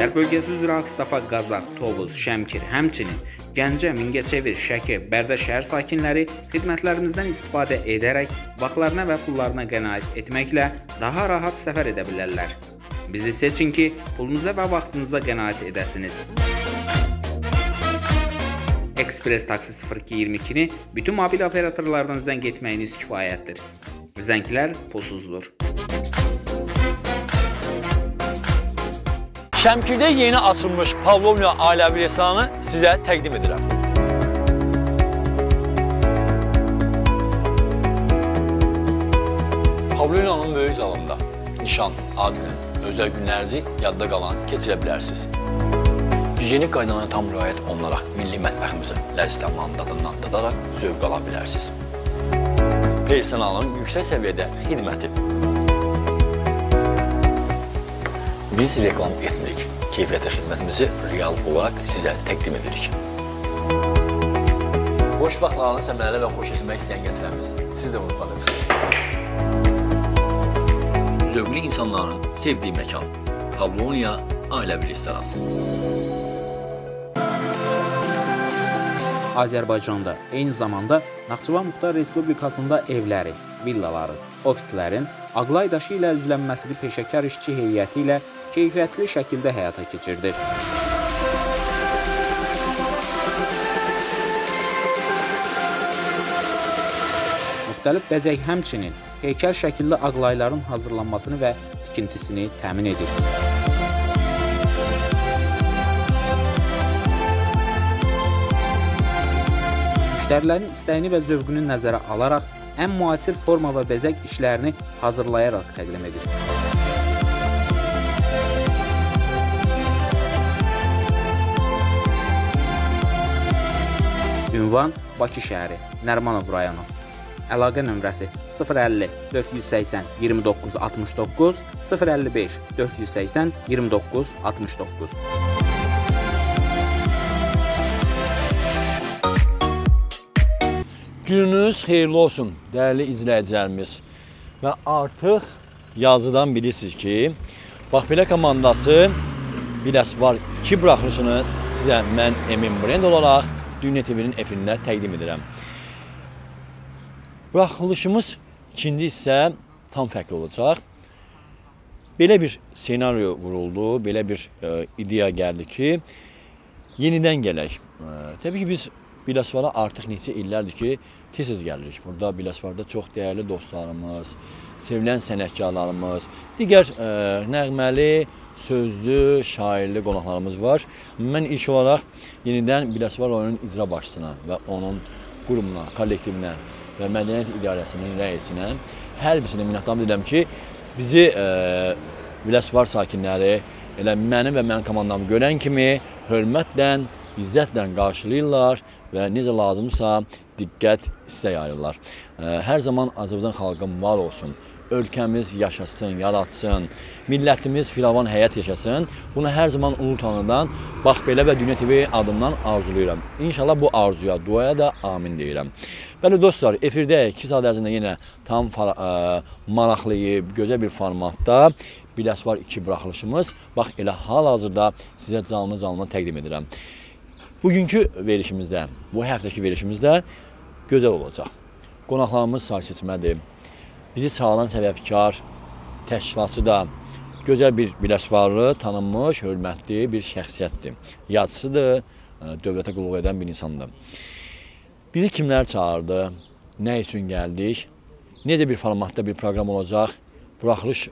Qərb bölgəsi üzrə Ağstafa, Qazax, Tovuz, Şəmkir, həmçinin Gəncə, Mingəçevir, Şəki, Bərdə şəhər sakinləri xidmətlərimizdən istifadə edərək vaxtlarına və pullarına qənaət etməklə daha rahat səfər edə bilərlər. Bizi seçin ki, pulunuza və vaxtınıza qənaət edəsiniz. Ekspres Taksi 0222-ni bütün mobil operatorlardan zəng etməyiniz kifayətdir. Zənglər pulsuzdur. Şəmkirdə yeni açılmış Pavlovna ailəvi restoranı sizə təqdim edirəm. Pavlovnanın böyük zalında nişan, ad gün, özəl günlərinizi yadda qalan keçirə bilərsiniz. Gigiyenik qaydalarına tam riayət olunaraq milli mətbəximizin ləzzət əmmanın dadından dadaraq zövq ala bilərsiniz. Personalın yüksək səviyyədə xidməti. Biz reklam etmirik, keyfiyyətli xidmətimizi real olaraq sizə təqdim edirik. Boş vaxtlarını səmərəli və xoş etmək istəyən gənclərimiz, siz də unutmadıq. Zövqlü insanların sevdiyi məkan, Pavlovna ailəvi restoran. Azərbaycanda eyni zamanda Naxçıvan Muxtar Respublikasında evləri, villaları, ofislərin Ağlay daşı ilə üzlənməsini peşəkar işçi heyəti ilə keyfiyyətli şəkildə həyata keçirdir. Müxtəlif bəzək həmçinin heykəl şəkilli ağlayların hazırlanmasını və tikintisini təmin edir. Müştərilərin istəyini və zövqünü nəzərə alaraq ən müasir forma və bəzək işlərini hazırlayaraq təqdim edir. Ünvan Bakı şəhəri, Nərimanov rayonu. Əlaqə nömrəsi 050 480 29 69 055 480 29 69. Gününüz xeyirli olsun, dəyərli izləyicilərimiz. Və artıq yazıdan bilirsiniz ki, bax belə komandası Biləsvar 2 buraxılışını sizə mən Emin Brend olaraq Dünya TV-nin efirində təqdim edirəm. Buraxılışımız ikinci hissə tam fərqli olacaq. Belə bir senaryo quruldu, belə bir ideya gəldi ki, yenidən gələk. Təbii ki, biz Biləsvara artıq neçə illərdir ki, tez-tez gəlirik. Burada Biləsvarda çox dəyərli dostlarımız, sevilən sənətkarlarımız, digər nəğməli, sözlü, şairli qonaqlarımız var. Mən ilk olaraq yenidən Biləsvar rayonunun icra başçısına və onun qurumuna, kollektivinə və mədəniyyət idarəsinin rəisinə hər birisine minnətdarlıq edirəm ki, bizi Biləsvar sakinləri elə mənim və mənim komandamı görən kimi hörmətlə, izzətlə qarşılayırlar və necə lazımsa diqqət istək ayırırlar. Hər zaman Azərbaycan xalqı var olsun, ölkəmiz yaşasın, yaratsın, millətimiz firavan həyat yaşasın. Bunu hər zaman Ulu Tanrıdan, bax belə və Dünya TV adından arzulayıram. İnşallah bu arzuya, duaya da amin deyirəm. Bəli dostlar, efirdə 2 saat ərzində yenə tam maraqlayıb, gözəl bir formatda Biləsvar 2 buraxılışımız, bax elə hal-hazırda sizə canlı təqdim edirəm. Bugünkü verişimizdə, bu həftəki verişimizdə gözəl olacaq. Qonaqlarımız sayı seçmədir. Bizi sağlayan səbəbkar, təşkilatçı da gözəl bir Biləsvarlı, tanınmış, hörmətli bir şəxsiyyətdir. Yazıcıdır, dövlətə qulluq edən bir insandır. Bizi kimlər çağırdı, nə üçün gəldik, necə bir formatda bir proqram olacaq, buraxılış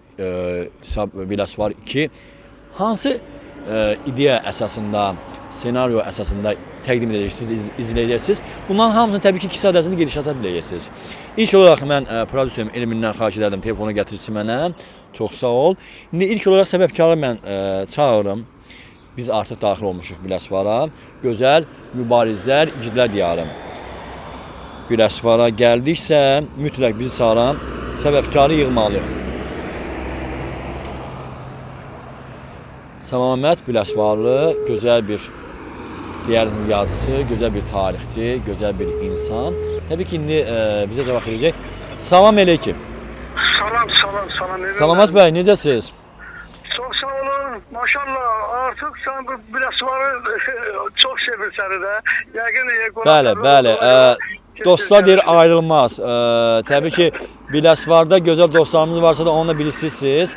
Biləsvar 2, hansı ideya əsasında, senaryo əsasında təqdim edəcəksiniz, izləyəcəksiniz. Bunların hamısını təbii ki 2 saat ərzində gedişata biləcəksiniz. İlk olaraq mən prodüserim Elmindən xahiş edərdim, telefonu gətirsin mənə. Çox sağ ol. İndi ilk olaraq səbəbkarı mən çağırırım. Biz artıq daxil olmuşuq Biləsvara. Gözəl mübarizlər, igidlər diyarım. Biləsvara gəldiksə, mütləq bizi çağıran səbəbkarı yığmalıyıq. Səlamət Biləsvarlı, gözəl bir deyəlim yazıcı, gözəl bir tarixçi, gözəl bir insan. Təbii ki, indi bizə cavab verəcək. Salam əleykum. Salam. Salamat bəy, necəsiniz? Çox sağ olun, Maşallah, artık sen bu Biləsuvarı çok sevirsən də. Yəqin Bəli. Dostlar deyir ayrılmaz. Təbii ki, Biləsuvarda gözəl dostlarımız varsa da onunla bilirsiniz.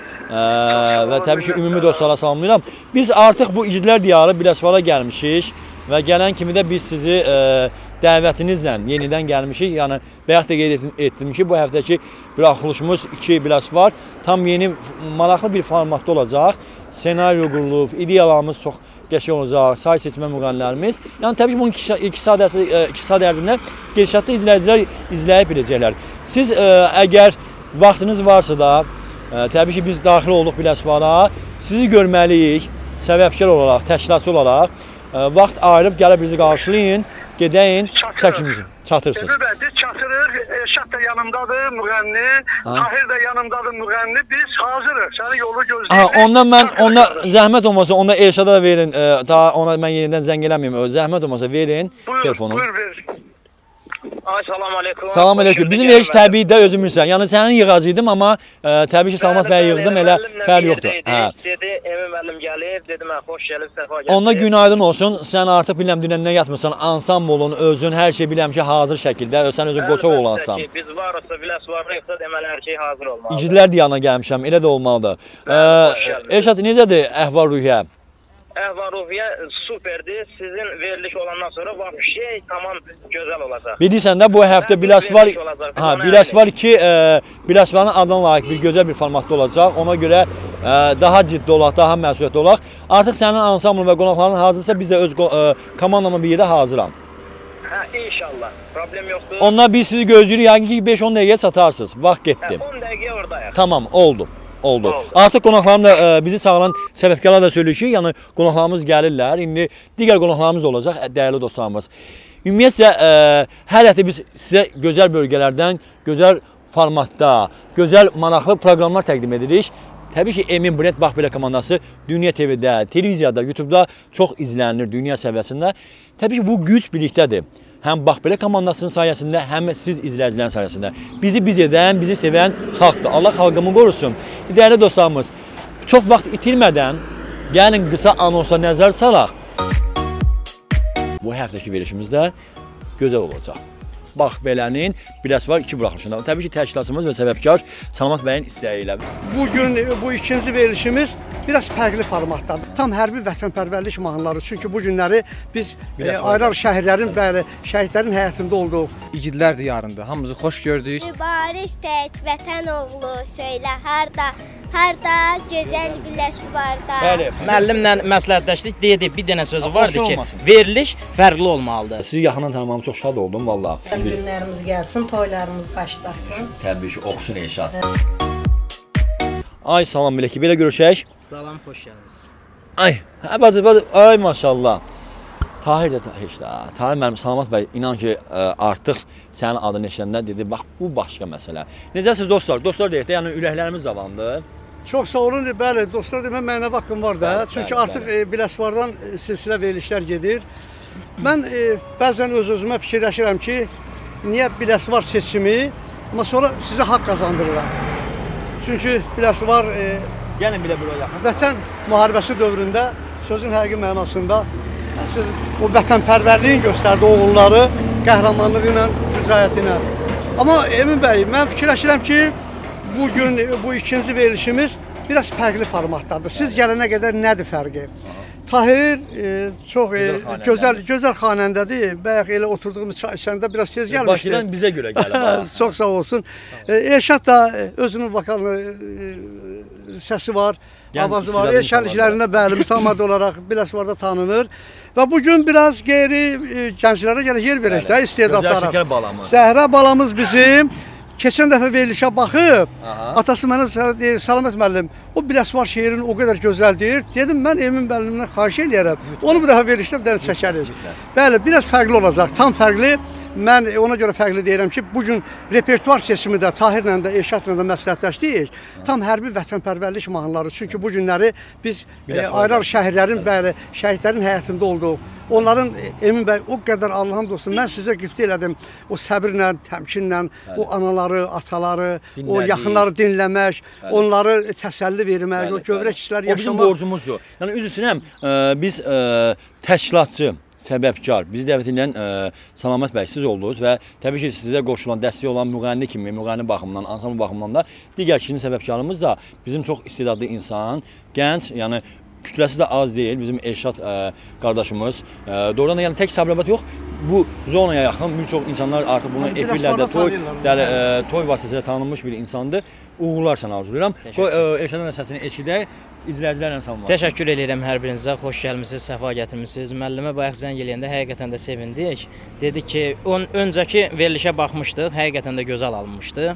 Və təbii ki, ümumi dostlara salamlayıram. Biz artıq bu İgidlər Diyarı Biləsuvara gəlmişik və gələn kimi də biz sizi dəvətinizlə yenidən gəlmişik. Yəni, bayaq da qeyd etdim ki, bu həftəki buraxılışımız 2 Biləsuvar tam yeni, maraqlı bir formatda olacaq. Senaryo qurulub, ideyalarımız çox qəşəng olacaq, say seçmə müğənnilərimiz. Yəni, təbii ki, bunun 2 saat ərzində gedişatda izləyicilər izləyib biləcəklər. Siz əgər vaxtınız varsa da, təbii ki, biz daxil olduq Biləsuvara, sizi görməliyik, səbəbkar olaraq, təşkilatçı olaraq, vaxt ayırıb gəlib bizi qarşılayın, gedəyin, çəkimizi çatırsınız. Biz çatırıq, Elşad da yanımdadır, müğənni, Tahir də yanımdadır, müğənni, biz hazırıq, səni yolu gözləyirik. Ondan zəhmət olmasa, onda Elşada da verin, daha ona mən yenidən zəng eləməyim, zəhmət olmasa verin telefonu. Buyur, ver. Ay, salam aleyküm. Salam aleyküm. Bizim veriş təbii də özüm bilirsən. Yəni sənin yığacıydım, amma təbii ki, Salamat bəyə yığdım, elə fərq yoxdur. Dedi, Emin müəllim gəlib, dedim, xoş gəlib, səfa gəlib. Onda günaydın olsun. Sən artıq biləm dünəndən yatmırsan, ansamblın, özün, hər şey biləm ki, hazır şəkildə, sən özün qoçaq olansan. Biz varsa, Biləsuvarda yoxsa deməli hər şey hazır olmalıdır. İgidlər Diyarına gəlmişəm, elə də olmalıdır. Elşad, necədir əhval-ruhiyyə? Əhval-ruhiyyə superdir. Sizin veriliş olandan sonra şey tamam gözəl olacaq. Bilirsən də bu həftə Biləsuvar 2 Biləsuvarın adına layiq bir gözəl bir formatda olacaq. Ona görə daha ciddi olaq, daha məsuliyyətli olaq. Artıq sənin ansamblın və qonaqların hazırsa biz də öz komandamla bir yerdə hazıram. İnşallah. Problem yoxdur. Onlar biz sizi gözləyirik. Yəqin ki 5-10 dəqiqəyə çatarsınız. Vaxt getdi. 10 dəqiqə oradayıq. Tamam, oldu. Artıq qonaqlarım da bizi çağıran səbəbkarlar da söylüyor ki, yəni qonaqlarımız gəlirlər. İndi digər qonaqlarımız olacaq, dəyərli dostlarımız. Ümumiyyətcə, hər həftə biz sizə gözəl bölgələrdən, gözəl formatda, gözəl maraqlı proqramlar təqdim edirik. Təbii ki, Emin Brent Bax Belə komandası Dünya TV-də, televiziyada, YouTube-da çox izlənilir dünya səviyyəsində. Təbii ki, bu güc birlikdədir. Həm Bax Belə komandasının sayəsində, həm siz izləyicilərin sayəsində. Bizi biz edən, bizi sevən xalqdır. Allah xalqımı qorusun. Dəyərli dostlarımız, çox vaxt itirmədən gəlin qısa anonsa nəzər salaq. Bu həftəki verilişimizdə gözəl olacaq. Bax Belənin Biləsuvar 2 buraxılışında. Təbii ki, təşkilatçımız və səbəbkar Salamat bəyin istəyi ilə. Bugün bu ikinci verilişimiz biraz fərqli formatdadır. Tam hərbi vətənpərvərlik mahnıları. Çünki bu günləri biz ayrı şəhərlərin, şəhidlərin həyatında olduq. İgidlər Diyarında hamımızı xoş gördük. Mübariz tək vətən oğlu söylə harda gözəl Biləsuvarda. Bəli. Müəllimlə məsləhətləşdik, dedi bir dənə sözü vardı ki, veriliş fərqli olmalıdır. Sizi yaxından tanımağıma çox şad oldum valla. Günlərimiz gəlsin, toylarımız başlasın. Təbii ki, oxusun Elşad. Ay, salam belə ki, belə görüşək. Salam, xoş gəldiniz. Ay, bacı, ay maşallah. Tahir də heç də, Tahir mənim Salamat bəy, inan ki, artıq sənin adını eşidəndə dedi, bax, bu başqa məsələ. Necəsiz dostlar? Dostlar deyək də, yəni ürəklərimiz cavandır. Çox sağ olun, bəli, dostlar demə, mənə vaxtım var da. Çünki artıq Biləsuvardan silsilə verilişlər gedir. Mən bəzən öz-özümə fikirləşirəm ki, niyə Biləsuvar seçimi, amma sonra sizə haqq qazandırıram. Çünki Biləsuvar Gəlin bilə buraya. Vətən müharibəsi dövründə sözün həqiqi mənasında o vətənpərvərliyin göstərdiyi oğulları qəhrəmanlığı ilə, şücaəti ilə. Amma Emin bəy, mən fikirləşirəm ki, bugün bu ikinci verilişimiz biraz fərqli formatdadır. Siz gələnə qədər nədir fərqi? Tahir çox gözəl xanəndədir. Bayaq elə oturduğumuz çay içəndə biraz tez gəlmişdi. Başdan bizə görə gəlib. Çox sağ olsun. Elşad da özünün vokallı səsi var, avazı var. El şənliklərində bəli, mütəmadi olaraq Biləsuvarda tanınır. Və bugün biraz qeyri gənclərə gəlir yer verək də istedadlara. Gözəl şəkər balamız. Zəhra balamız bizim. Keçən dəfə verilişə baxıb, atası mənə deyir, Salamat müəllim, o Biləsuvar şeirin o qədər gözəldir. Dedim, mən Emin müəllimdən xahiş eləyərəm. Onu bu dəfə verilişdə bir dənə çəkərik. Bəli, biraz fərqli olacaq, tam fərqli. mən ona görə fərqli deyirəm ki, bugün repertuar seçimi də Tahirlə də, Elşadla da məsləhətləşdik. Tam hərbi vətənpərvərlik mahnıları. Çünki bu günləri biz ayrı şəhərlərin, bəli, şəhidlərin həyatında olduq. Onların, Emin bəy, o qədər Allah'ın olsun, mən sizə qifti elədim. O səbirlə, təmkinlə, o anaları, ataları, o yaxınları dinləmək, onları təsəlli vermək, o gövrək işlər yaşamaq. O bizim borcumuzdur. Yəni, üzr istəyirəm, biz təşkilatçı, səbəbkar, bizi dəvət edən Salamat bəy, siz oldunuz və təbii ki, sizə qoşulan, dəstək olan müğənni kimi, müğənni baxımından, ansambl baxımından da digər kişinin səbəbkarımız da bizim çox istedadlı insan, gənc, yəni kütləsi də az deyil, bizim Elşad qardaşımız. Doğrudan da yəni tək Sabirabad yox, bu zonaya yaxın bir çox insanlar artıq bunu efirlərdə, toy vasitəsilə tanınmış bir insandır. Uğurlar sənə arzulayıram. Elşadın səsini eşidək, izləyicilərlə salamlar. Təşəkkür edirəm hər birinizə, xoş gəlmisiniz, səfa gətirmisiniz. Müəllimə bayaq zəng eləyəndə həqiqətən də sevindik. Dedi ki, öncəki verilişə baxmışdıq, həqiqətən də gözəl alınmışdı.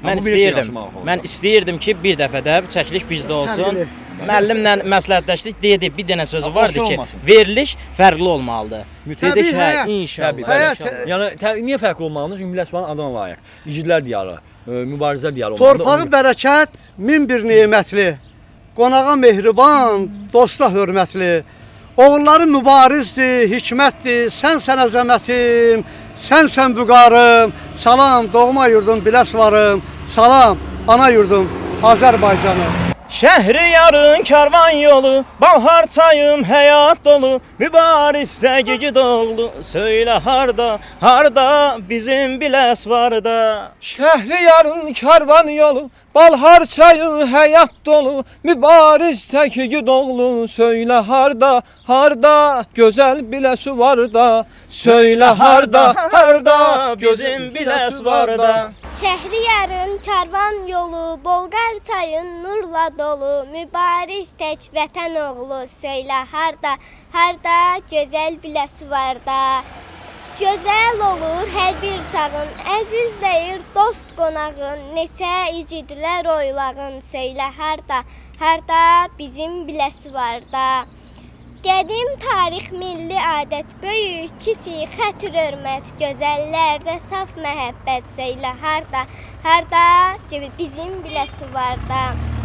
Mən istəyirdim ki, bir dəfə də çəkiliş bizdə olsun. Müəllimlə məsləhətləşdik, dedi, bir dənə sözü vardı ki, veriliş fərqli olmalıdır. Dedik, hə, inşallah. Yəni, niyə fərqli olmalıdır? Çünki Biləsuvarın adına layiq. İgidlər diyarı, mübarizlər diyarı olmalıdır. Torpağı bərəkət, min bir nemətli. Qonağa mehriban, dosta hörmətli. Oğulları mübarizdir, hikmətdir, sən əzəmətim, sən vüqarım. Salam, doğma yurdum, Biləsuvarım. Salam, ana yurdum, Azərbaycanım. Şəhriyarın karvan yolu, bahar çayım həyat dolu, mübarizdə gigid oğlu, söylə harda, harda bizim Biləsuvarda. Şəhriyarın karvan yolu, balhar çayı həyat dolu, mübarizdə gigid oğlu, söylə harda, harda gözəl Biləsuvarda, söylə harda, harda bizim Biləsuvarda. Şəhriyarın karvan yolu, Bolqar çayın nurla dolu, mübariz tək vətən oğlu, söylə harda, harda gözəl Biləsuvarda. Gözəl olur hər bir çağın, əzizləyir dost qonağın, neçə igidlər oylağın, söylə harda, harda bizim Biləsuvarda. Qədim tarix, milli adət, böyük, kiçik, xətir hörmət, gözəllərdə saf məhəbbət, söylə harda, harda bizim Biləsuvarda.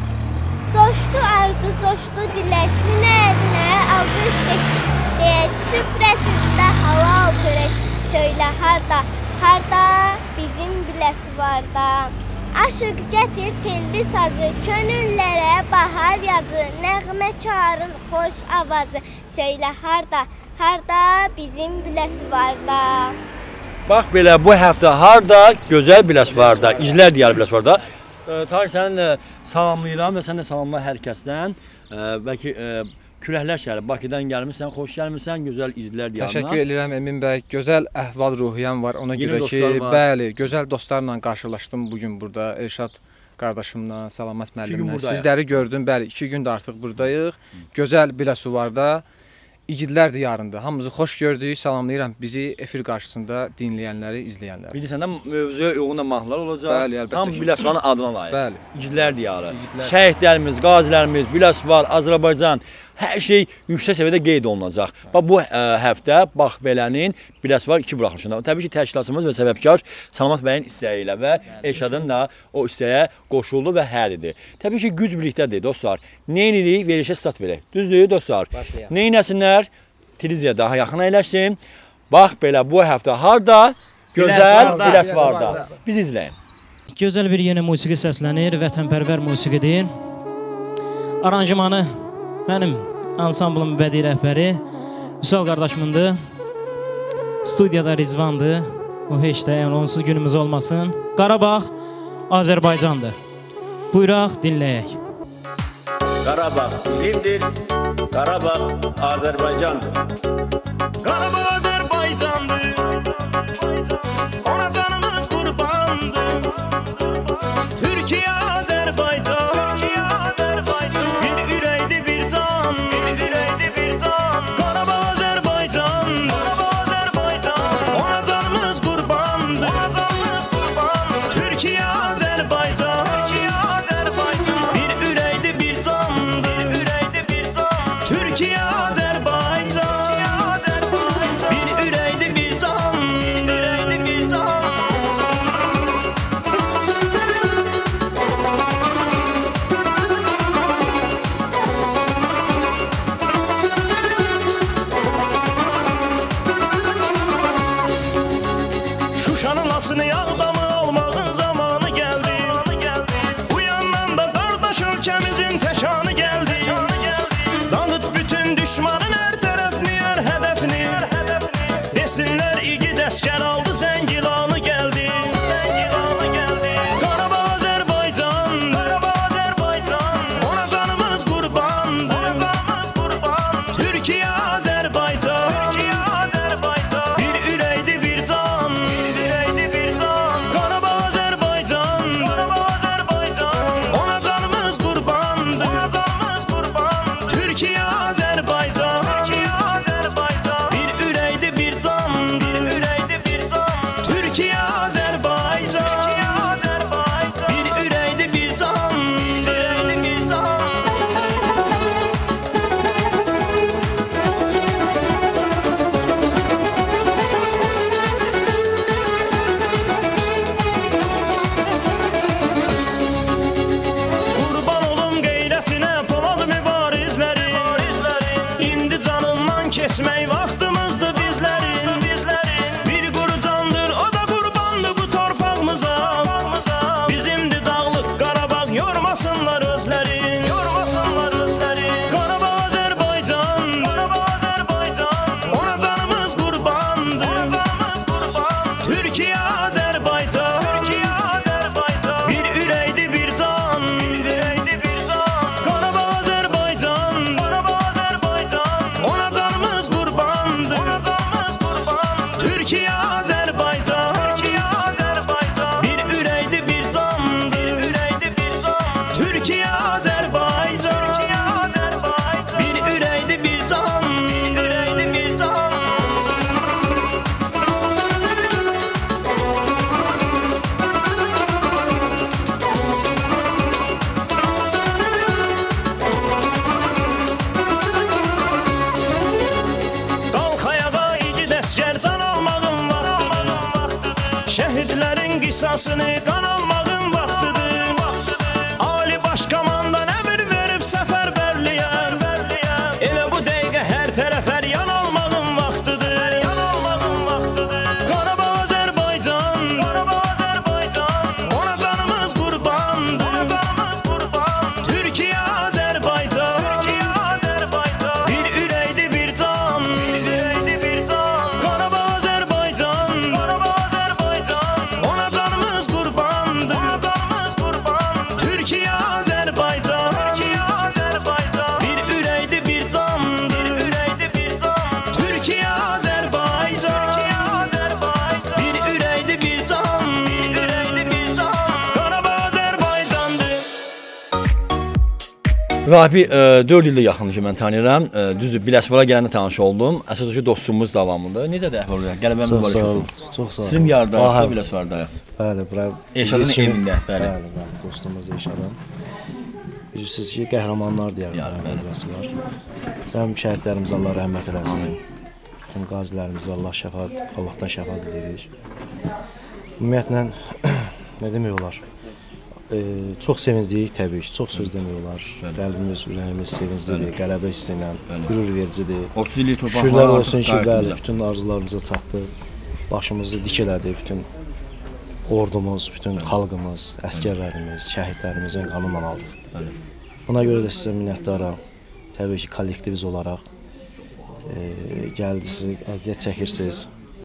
Coşdu arzu, coşdu dilək, hünərinə alqış deyək, süfrəsində halal çörək, söylə harda, harda bizim Biləsuvarda. Aşıq gətir telli sazı, könüllərə bahar yazı, nəğməkarın xoş avazı, söylə harda, harda bizim Biləsuvarda. Bax belə, bu həftə harda gözəl Biləsuvarda, izlər diyarı Biləsuvarda. Tahir, səni salamlayıram və sən də salamla hər kəsdən. Bəlkə Küləklər şəhəri, Bakıdan gəlmişsən, xoş gəlmişsən, gözəl izlər diyarına. Təşəkkür edirəm Emin bəy, gözəl əhval ruhiyyəm var, ona görə ki, bəli, gözəl dostlarla qarşılaşdım bugün burada, Elşad qardaşımla, Salamat müəllimlə. Sizləri gördüm, bəli, 2 gündür artıq buradayıq, gözəl Biləsuvarda. İgidlər diyarında. Hamımızı xoş gördük, salamlayıram bizi efir qarşısında dinləyənləri, izləyənləri. Bilirsən də mövzuya uyğun da mahnılar olacaq. Bəli, əlbəttə. Tam Biləsuvarın adına layiq. Bəli. İgidlər diyarı. Şəhidlərimiz, qazilərimiz, Biləsuvar, Azərbaycan, hər şey yüksək səviyyədə qeyd olunacaq. Bax, bu həftə Bax Belənin Biləsuvar 2 buraxılışında. Təbii ki, təşkilatçımız və səbəbkar Salamat bəyin istəyi ilə və Elşadın da o istəyə qoşuldu və hə dedi. Təbii ki, güc birlikdədir, dostlar. Neynirik, verilişə start verək. Düzdür, dostlar? Neynəsinlər? Televiziya daha yaxın əyləşsin. Bax belə, bu həftə harda? Gözəl Biləsuvarda. Biz izləyin. Gözəl bir yeni musiqi səslənir, vətənpərvər musiqidir. Aranjmanı mənim ansamblın bədii rəhbəri Vüsal qardaşımındır. Studiyada Rizvandır. O heç də, yəni onsuz günümüz olmasın. Qarabağ Azərbaycandır. Buyuraq, dinləyək. Qarabağ bizimdir, Qarabağ Azərbaycandır. Qarabağ Azərbaycandır, ona canımız qurbandır. Türkiyə Azərbaycan, bir ürəkdir bir can. Qarabağ Azərbaycan, ona canımız qurbandır. Türkiyə Azərbaycan, bir ürəkdir bir candır. Türkiyə Azərbaycan, yormasınlar özlərin, yormasınlar özlərin. Qarabağ Azərbaycandır, ona canımız qurbandır. Türkiyə Azərbaycan, bir ürəkdir, bir can. Qarabağ Azərbaycandır, ona canımız qurbandır. Türkiyə Azərbaycan, bir ürəkdir, bir candır. Türkiyə Azərbaycan, bir ürəkdir, bir candır. Qalx ayağa igid əsgər, can almağın vaxtıdır. Şəhidlərin qisasını qan almağın vaxtıdır. Ali baş komandan əmr verib səfərbərliyə. Elə bu dəqiqə hər tərəf yan almağın vaxtıdır. Qarabağ Azərbaycan, ona canımız qurbandır. Türkiyə Azərbaycan, bir ürəkdir, bir can. Qarabağ Azərbaycan, ona canımız qurbandır. Türkiyə Azərbaycan, bir ürəkdir, bir candır. Türkiyə Azərbaycan, bir ürəkdir, bir can. Qarabağ Azərbaycandır. Rabi 4 ildir yaxındır ki, mən tanıyıram. Düzdür, Biləsuvar'a gələndə tanış oldum. Əsas ki, dostluğumuz davamlıdır. Necədir əhval-ruhiyyə? Qələbəmiz Çox sağ olun. barışırsınız. Çox sağ olun. Sizin yardayıq, Biləsuvar'dayıq. Bəli, bura Elşadın evində, bəli. Bəli, dostumuz Elşadın. Bilirsiniz ki, qəhrəmanlar deyərlər Biləsuvar. Həm şəhidlərimiz Allah rəhmət eləsin. Bütün qazilərimizə Allahdan şəfa diləyirik. Ümumiyyətlə, nə demək olar? Çox sevincliyik təbii ki, çox söz demək olar. Qəlbimiz, ürəyimiz sevinclidir, qələbə hissi ilə, qürur vericidir. 30 illik torpaqlar Şükürlər olsun ki, bəli, qayıtdınız. bütün arzularımıza çatdı. Başımızı dik elədi bütün ordumuz, bütün xalqımız, əskərlərimiz, şəhidlərimizin qanından aldıq. Buna görə də sizə minnətdaram. Təbii ki, kollektiviz olaraq gəldiniz, əziyyət çəkirsiniz.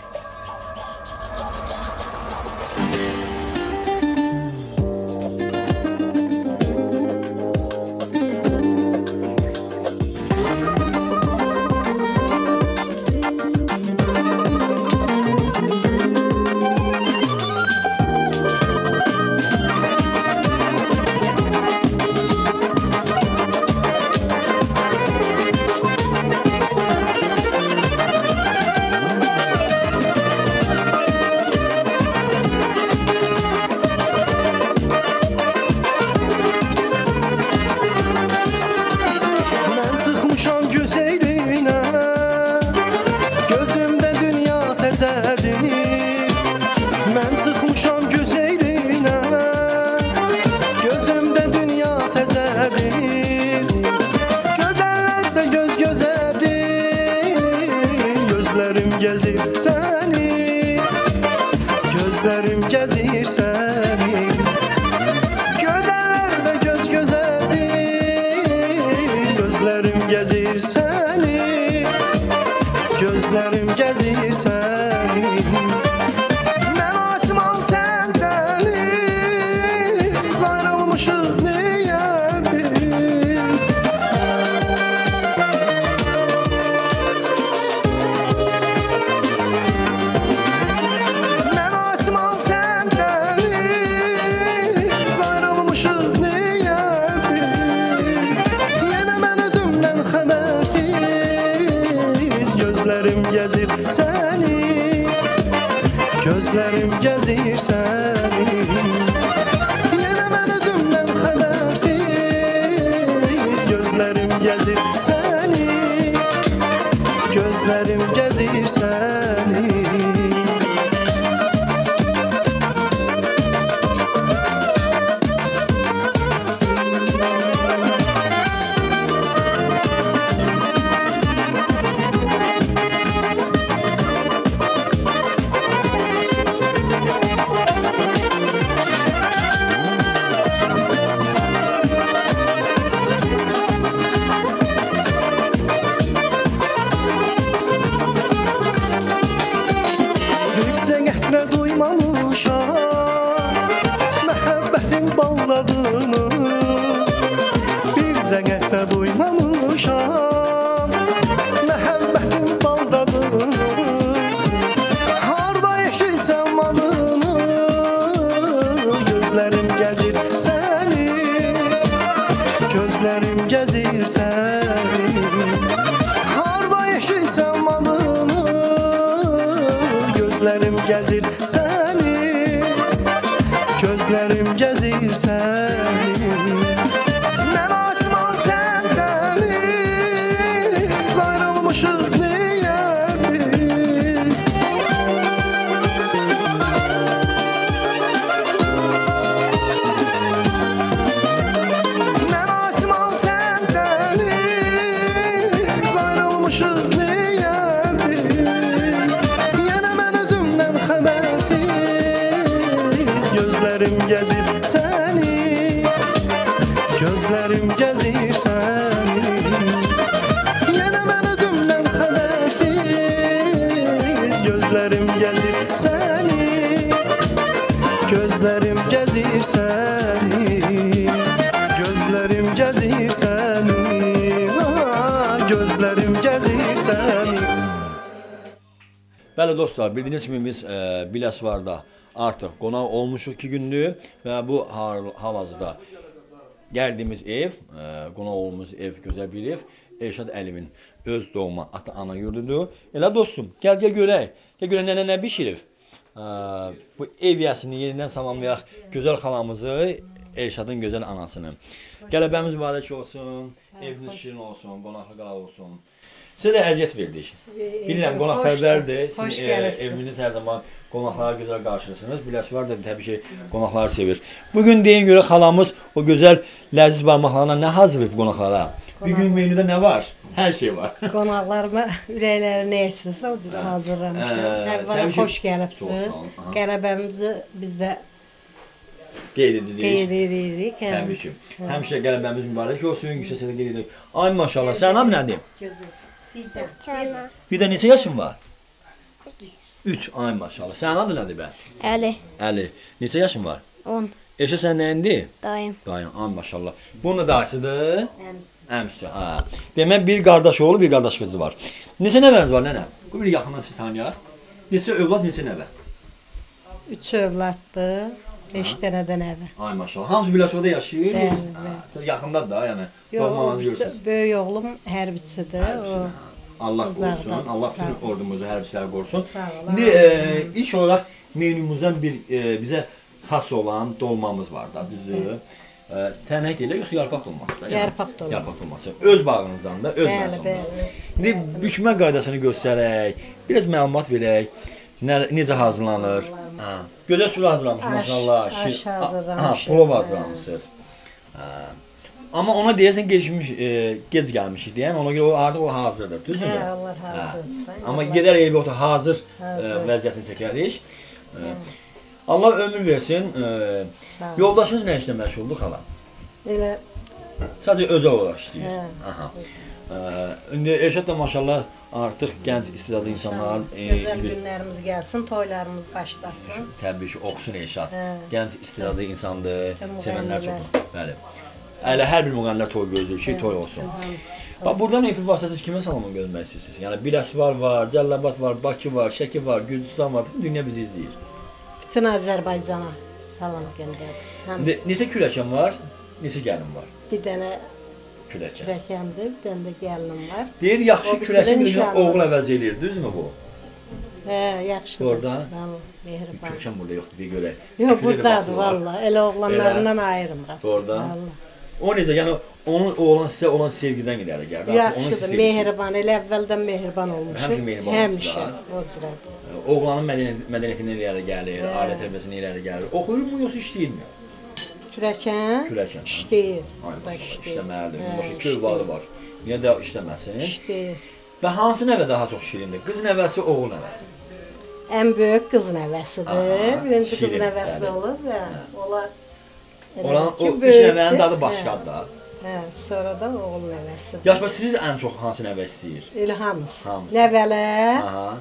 Gözlerim gezir seni. Yine ben özümden habersiz. Gözlerim gezir seni. Gözlerim gezir seni. Gözə qətrə duymamışam, məhəbbətin baldadır. Harda eşitsəm adını, gözlərim gəzir səni, gözlərim gəzir səni. Harda eşitsəm adını, gözlərim gəzir səni, gözlərim gəzir səni. Mən asman səndəniz, ayrılmışıq niyə biz? Mən asman səndəniz, ayrılmışıq niyə biz? Yenə mən özümdən xəbərsiz, gözlərim gəzir səni, gözlərim gəzir səni. Yenə mən özümdən xəbərsiz, gözlərim gəzir səni, gözlərim gəzir səni, gözlərim gəzir səni, gözlərim gəzir səni. Bəli dostlar, bildiyiniz kimi biz Biləsuvarda artıq qonaq olmuşuq 2 gündür və bu hal-hazırda gəldiyimiz ev, qonaq olduğumuz ev gözəl bir ev, Elşad Əliyevin öz doğma ata-ana yurdudur. Elə dostum, gəl görək. Gəl görək nənə nə bişirib. Bu ev yəsini yerindən salamlayaq gözəl xalamızı, Elşadın gözəl anasını. Qələbəmiz mübarək olsun, eviniz şirin olsun, qonaqlıqlar olsun. Sizə də əziyyət verdik. Bilirəm, qonaqpərvərdir. Sizin eviniz hər zaman qonaqlara gözəl qarşılasınız. Biləsuvar da təbii ki, qonaqları sevir. Bugün deyin görə xalamız o gözəl ləziz barmaqlarına nə hazırlayıb qonaqlara? Bir gün menüdə nə var? Hər şey var. Qonaqlarıma ürəkləri nə istəsə o cür hazırlamışam. Əvvəla xoş gəlibsiniz. Qələbəmizi biz də qeyd edirik. Təbii ki. Həmişə qələbəmiz mübarək olsun, yüksək səviyyədə qeyd edirik. Ay maşallah, sənin adın nədir? Cana. Bir də neçə yaşın var? 3. Ay maşallah. Sənin adın nədir bə? Əli. Əli. Neçə yaşın var? 10. Eşə sən nəyindir? Dayım. Dayım, ay maşallah. Bunun da dayısıdır? Əmsi. Ha. Demək bir qardaş oğlu, bir qardaş qızı var. Neçə nəvəniz var nənə? Bu bir yaxından sizi tanıyaq. Neçə övlad, neçə nəvə? 3 övladdır. 5 dənə də nəvə. Ay maşallah. Hamısı Biləsuvarda yaşayır? Bəli. Yaxındadır da, yəni. Yox, böyük oğlum hərbiçidir. Allah qorusun. Allah bütün ordumuzu, hərbiçiləri qorusun. İndi ilk olaraq menümüzdən bizə xas olan dolmamız var da, düzdür. Tənək deyirlər, yoxsa yarpaq dolması da? Yarpaq dolması. Yarpaq dolması. Öz bağınızdan da, öz məhsulundan. İndi bükmə qaydasını göstərək, biraz məlumat verək. Necə hazırlanır? Gözəl sulu hazırlamış, maşallah. Aş hazırlamışıq. Plov hazırlamışsınız. Amma ona deyəsən gec gəlmişik deyən, ona görə artıq o hazırdır, düzdür mü? Hə, onlar hazırdır. Amma gedər eybi yoxdur, hazır vəziyyətini çəkərik. Allah ömür versin. Yoldaşınız nə işlə məşğuldur xala? Elə. Sadəcə özəl olaraq işləyir. İndi Elşad da maşallah artıq gənc istedadlı insanlar. Gözəl günlərimiz gəlsin, toylarımız başlasın. Təbii ki, oxusun Elşad. Gənc istedadlı insandır, sevənlər çoxdur. Bəli. Elə hər bir müğənnilər toy gözləyir ki, toy olsun. Bax, buradan efir vasitəsiz kimə salamını görmək istəyirsiniz? Yəni, Biləsuvar var, Cəlilabad var, Bakı var, Şəki var, Gürcüstan var, bütün dünya bizi izləyir. Bütün Azərbaycana salam göndərir. Neçə kürəkən var, neçə gəlin var? Bir dənə kürəkəndir, bir dənə də gəlinim var. Deyir, yaxşı kürəkin özünə oğul əvəz eləyir, düzdürmü bu? Hə, yaxşıdır. Orada? Mehriban. Kürəkən burada yoxdur, bir görək. Yox, buradadır, valla. Elə oğlanlarından ayırmıram. Orada? O necə, yəni onun oğlan sizə olan sevgidən irəli gəlir. Yaxşıdır, mehriban. Elə əvvəldən mehriban olmuşuq. Həmişə mehriban olmuşlar. Həmişə, o cürədir. Oğlanın mədəniyyətindən irəli gəlir, ailə tərbiyəsindən irəli gəlir. Oxuyurmu, yoxsa işləyirmi? Kürəkən? Kürəkən. İşləyir. İşləməlidir. Yoxsa 2 övladı var. Niyə də işləməsin? İşləyir. Və hansı nəvə daha çox şirindir? Qız nəvəsi, oğul nəvəsi? Ən böyük qız nəvəsidir. Birinci qız nəvəsi olur və onlar o iş nəvənin dadı başqadır da. Hə, sonra da oğul nəvəsidir. Yaşba, siz ən çox hansı nəvə istəyir? Elə hamısı. Nəvələr.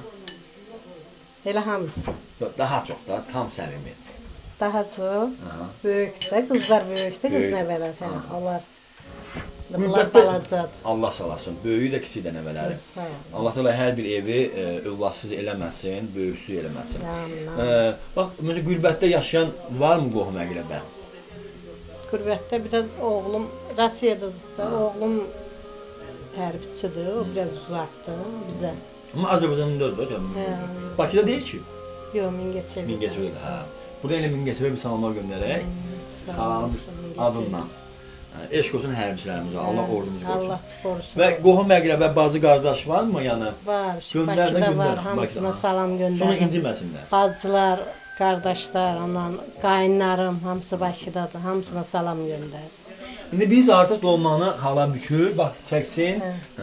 Elə hamısı. Daha çox da, tam səmimi. Daha çox. Böyükdə, qızlar böyükdə, qız nəvələr. Onlar Bunlar balacadır. Allah salasın. Böyüyü də kiçik də nəvələri. Allah təala hər bir evi övladsız eləməsin, böyüksüz eləməsin. Bax, məsələn, qürbətdə yaşayan varmı qohum əqrəbə? Qürbətdə biraz oğlum Rusiyadadır da, oğlum hərbiçidir, o biraz uzaqdır bizə. Amma Azərbaycanda da Bakıda deyil ki? Yox, Mingəçevirdə. Mingəçevirdə, hə. Burada elə Mingəçevirə bir salamlar göndərək. Xalanın adından. Eşq olsun hərbiçilərimizə, Allah ordumuzu qorusun. Allah qorusun. Və qohum əqrəbə, bacı qardaş varmı yəni? Var, Bakıda var, hamısına salam göndərirəm. Sonra inciməsinlər. Bacılar, qardaşlar, ondan qayınlarım, hamısı Bakıdadır, hamısına salam göndərir. İndi biz artıq dolmanı xala bükür, bax çəksin.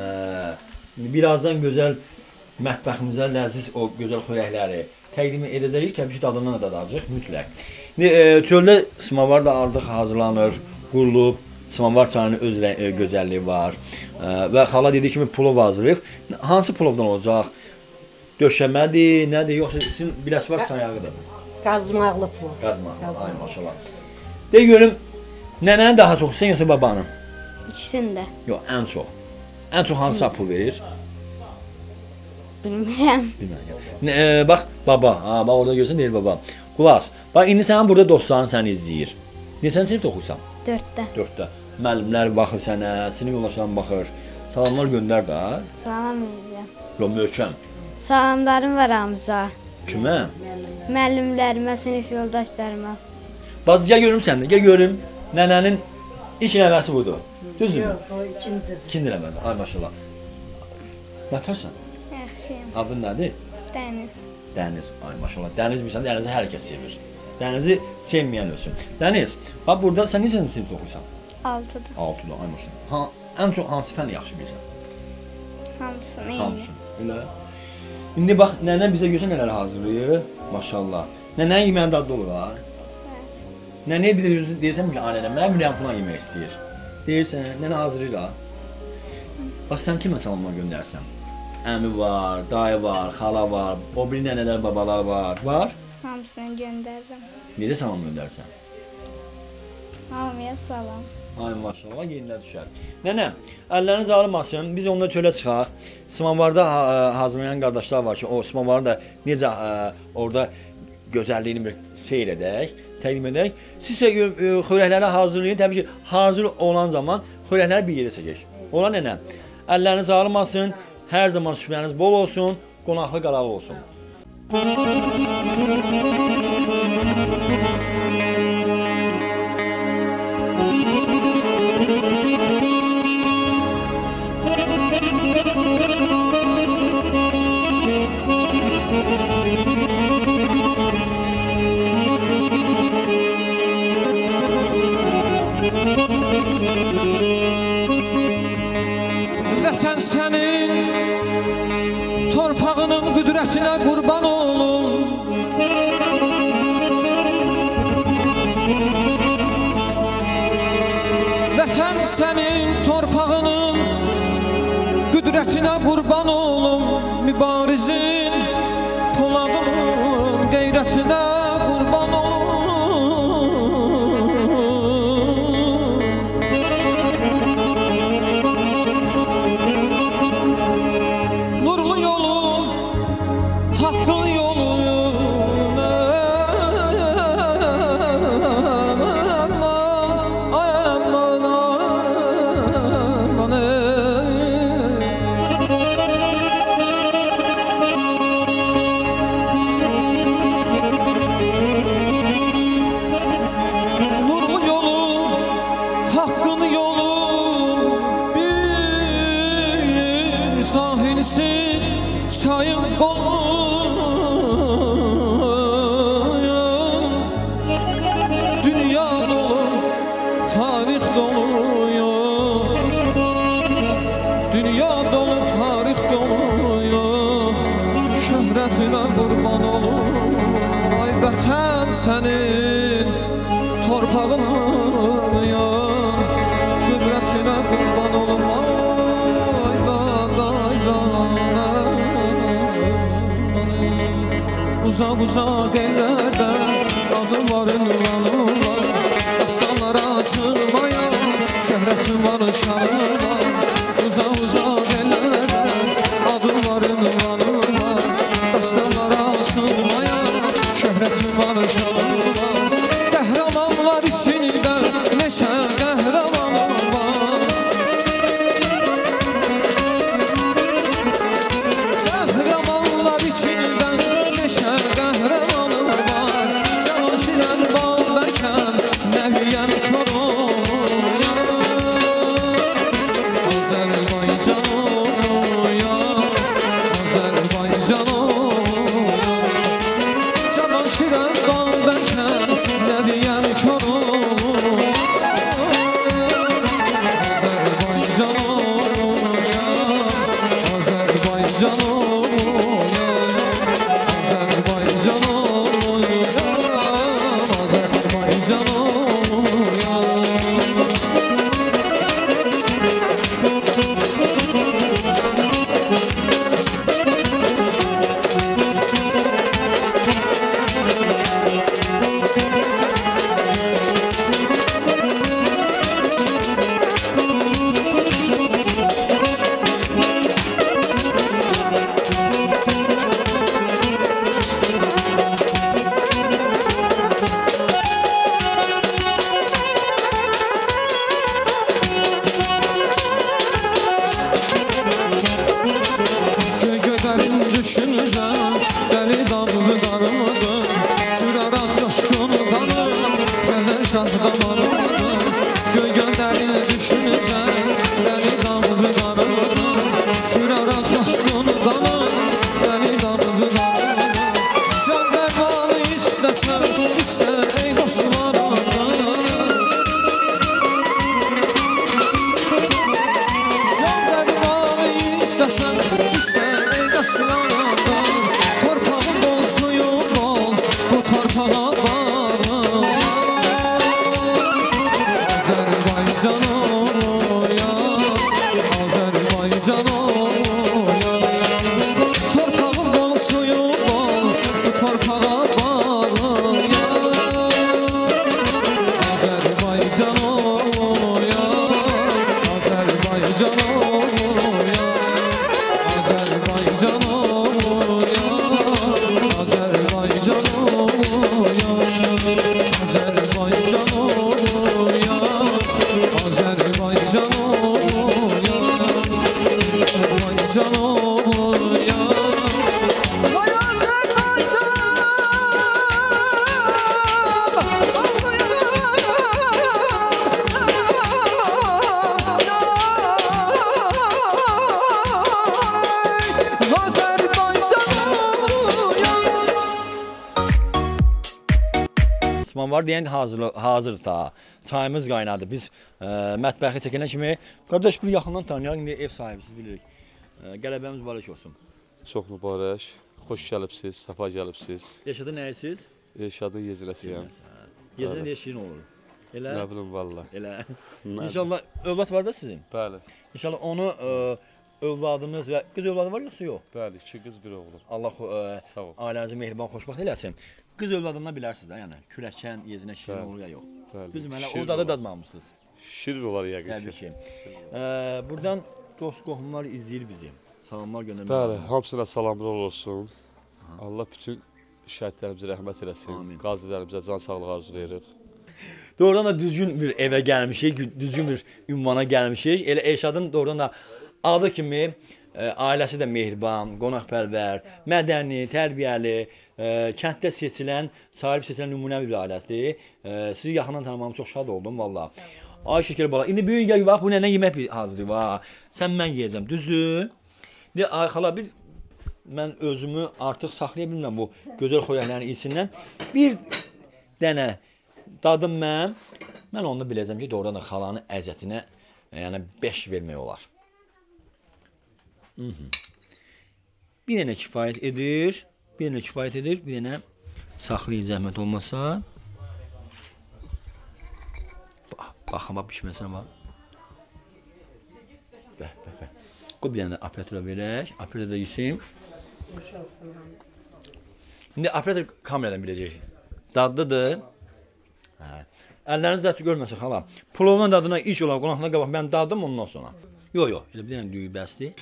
Birazdan gözəl mətbəximizə ləziz o gözəl xörəkləri təqdim edəcəyik. Təbii ki, dadından da dadacaq mütləq. İndi çöldə smavar da artıq hazırlanır, qurulub. Smavar çayının öz gözəlliyi var. Və xala dediyi kimi plov hazırlayıb. Hansı plovdan olacaq? Döşəmədir, nədir? Yoxsa sizin biləsi var sayağıdır? Qazmaqlı plov. Qazmaqlı, ay maşallah. Deyə görüm, nənəni daha çox istəyən yoxsa babanı? İkisini də. Yox, ən çox. Ən çox hansı pul verir? Bilmirəm. Bax, baba. Bax, orada görsən, deyir baba. Qulaq, bax, indi sənin burada dostların səni izləyir. Neçən sinifdə oxuyursan? 4-də. 4-də. Müəllimlər baxır sənə, sinif yoldaşların baxır. Salamlar göndər də. Salam edirəm. Möhkəm. Salamlarım var hamıza. Kimə? Müəllimlərimə, sinif yoldaşlarıma. Bacı, gəl görüm səndə, gəl görüm. Nənənin ilk nəvəsi budur. Düzdür mü? Yox, o ikincidir. İkinci nəvədir, ay maşallah. Nətərsən? Yaxşıyım. Adın nədir? Dəniz. Dəniz, ay maşallah. Dəniz bilsən, Dənizi hər kəs sevir. Dənizi sevməyən ölsün. Dəniz, bax burada sən neçə sinifdə oxuyursan? 6-da. 6-da, ay maşallah. Ən çox hansı fəni yaxşı bilirsən? Hamısını iyi. Hamısını, elə. İndi bax, nənə bizə görsən nələr hazırlayır, maşallah. Nənənin yeməyi dadlı olur, ha? Nənəyə bir də deyirsən ki, nənə, mən bilirəm falan yemək istəyir. Deyirsən, nənə hazırlayır, ha? Bax, sən kimə salamlar göndərsən? Əmi var, dayı var, xala var, o bir nənələr, babalar var. Var? Hamısını göndərirəm. Necə salam göndərsən? Hamıya salam. Ay maşallah, yenilə düşər. Nənə, əlləriniz ağrımasın, biz onunla çölə çıxaq. Smavarda hazırlayan qardaşlar var ki, o smavarı da necə orada gözəlliyini bir seyr edək, təqdim edək. Siz isə xörəkləri hazırlayın, təbii ki, hazır olan zaman xörəkləri bir yerə çəkək. Ola nənə, əlləriniz ağrımasın, hər zaman süfrəniz bol olsun, qonaqlı qaralı olsun. Vətən sənin torpağının qüdrətinə qurban olum. Vətən sənin torpağının qüdrətinə qurban olum. Mübarizin Poladın qeyrətinə qurban olum. Nurlu yolun, haqqın yolun, nurlu yolun, haqqın yolun, bir sahilsiz çayın qoluyum. Dünya dolu, tarix doluyum. Dünya dolu, tarix doluyum. Şöhrətinə qurban olum. Ay vətən sənin torpağınıyım. Qüdrətinə qurban olum. Ay dağday canım. Uzaq ellərdə adım var, ünvanım var. Dastanlara sığmayan şöhrətim var. danışanı var. Uzaq ellərdən adımların ünvanı var. Dastanlara sığmayan şöhrətim var, şanım var. Qəhrəmanlar içində neçə qəhrəman var. Qəhrəmanlar içində neçə qəhrəman var. Cavanşirəm Babəkəm, Nəbiyəm Koroya. Azərbaycan oya, Azərbaycan oya. Cavanşirəm Babəkəm, Nəbiyəm Koroya. Azərbaycan oya, Azərbaycan oya. Azərbaycan oya, Azərbaycan oya. Göğərin düşüncəm, dəli dağlı darımadır. Sürara coşqun qanım, Xəzər şah damarımadır. Göğərin düşüncəm, dəli dağlı darımadır. Sürara coşqun qanım, dəli dağlı darımadır. Can dərmanı istəsən, istə ey dostlarım. Can dərmanı istəsən, istə ey dostlarım. Torpağım bol, suyum bol, bu torpağa bağlı. Azərbaycan oya, Azərbaycan oya. Torpağım bol, suyum bol, bu torpağa bağlı. Azərbaycan oya, Azərbaycan oya. Azərbaycan oya, Azərbaycan oya. Azərbaycan oya, Azərbaycan oya. Azərbaycan oya. Vay Azərbaycan, İsman var deyən hazır ta. Çayımız qaynadı. Biz mətbəxi çəkənə kimi qardaş bir yaxından tanıyaq. İndi ev sahibisiz bilirik. Qələbəmiz mübarək olsun. Çox mübarək. Xoş gəlibsiz, səfa gəlibsiz. Yaşadı nəyəsiz? Yaşadı Yeziləsiyəm. Yezilə deyə şirin olur. Elə? Nə bilim valla. Elə. İnşallah övlad var da sizin? Bəli. İnşallah onu övladınız və qız övladı var yoxsa yox? Bəli, 2 qız, 1 oğlum. Allah sağ ol. Ailənizi mehriban, xoşbəxt eləsin. Qız övladından bilərsiniz də, yəni kürəkən, yezinə şirin olur ya yox. Bəli. Düzdür, mənə o dadı dadmamışsınız. Şirin olar yəqin. Təbii ki. Buradan dost qohumlar izləyir bizi. Salamlar göndərmək. Bəli, hamısına salamlar olsun. Allah bütün şəhidlərimizə rəhmət eləsin. Qazilərimizə can sağlığı arzulayırıq. Doğrudan da düzgün bir evə gəlmişik, düzgün bir ünvana gəlmişik. Elə Elşadın doğrudan da adı kimi ailəsi də mehriban, qonaqpərvər, mədəni, tərbiyəli, kənddə seçilən, sahib seçilən nümunəvi bir ailədir. Sizi yaxından tanımağım çox şad oldum valla. Ay şəkər bala, indi büyün gəl, bax bu nənə yemək hazırlayıb ha. Sən mən yeyəcəm, düzdür? Deyə ay xala bir mən özümü artıq saxlaya bilmirəm bu gözəl xörəklərin içindən. Bir dənə dadım mən onu biləcəm ki, doğrudan da xalanın əziyyətinə yəni 5 vermək olar. Bir dənə kifayət edir, bir dənə saxlayın zəhmət olmasa. Baxama pişməsinə bax. Bəh. Qoy bir dənə də operatora verək, operator da yesin. İndi operator kameradan biləcək. Dadlıdır. Əlləriniz dərd görməsin xala. Plovun dadına ilk olaraq qonaqına qabaq mən dadım ondan sonra. Yox, elə bir dənə düyü bəsdir.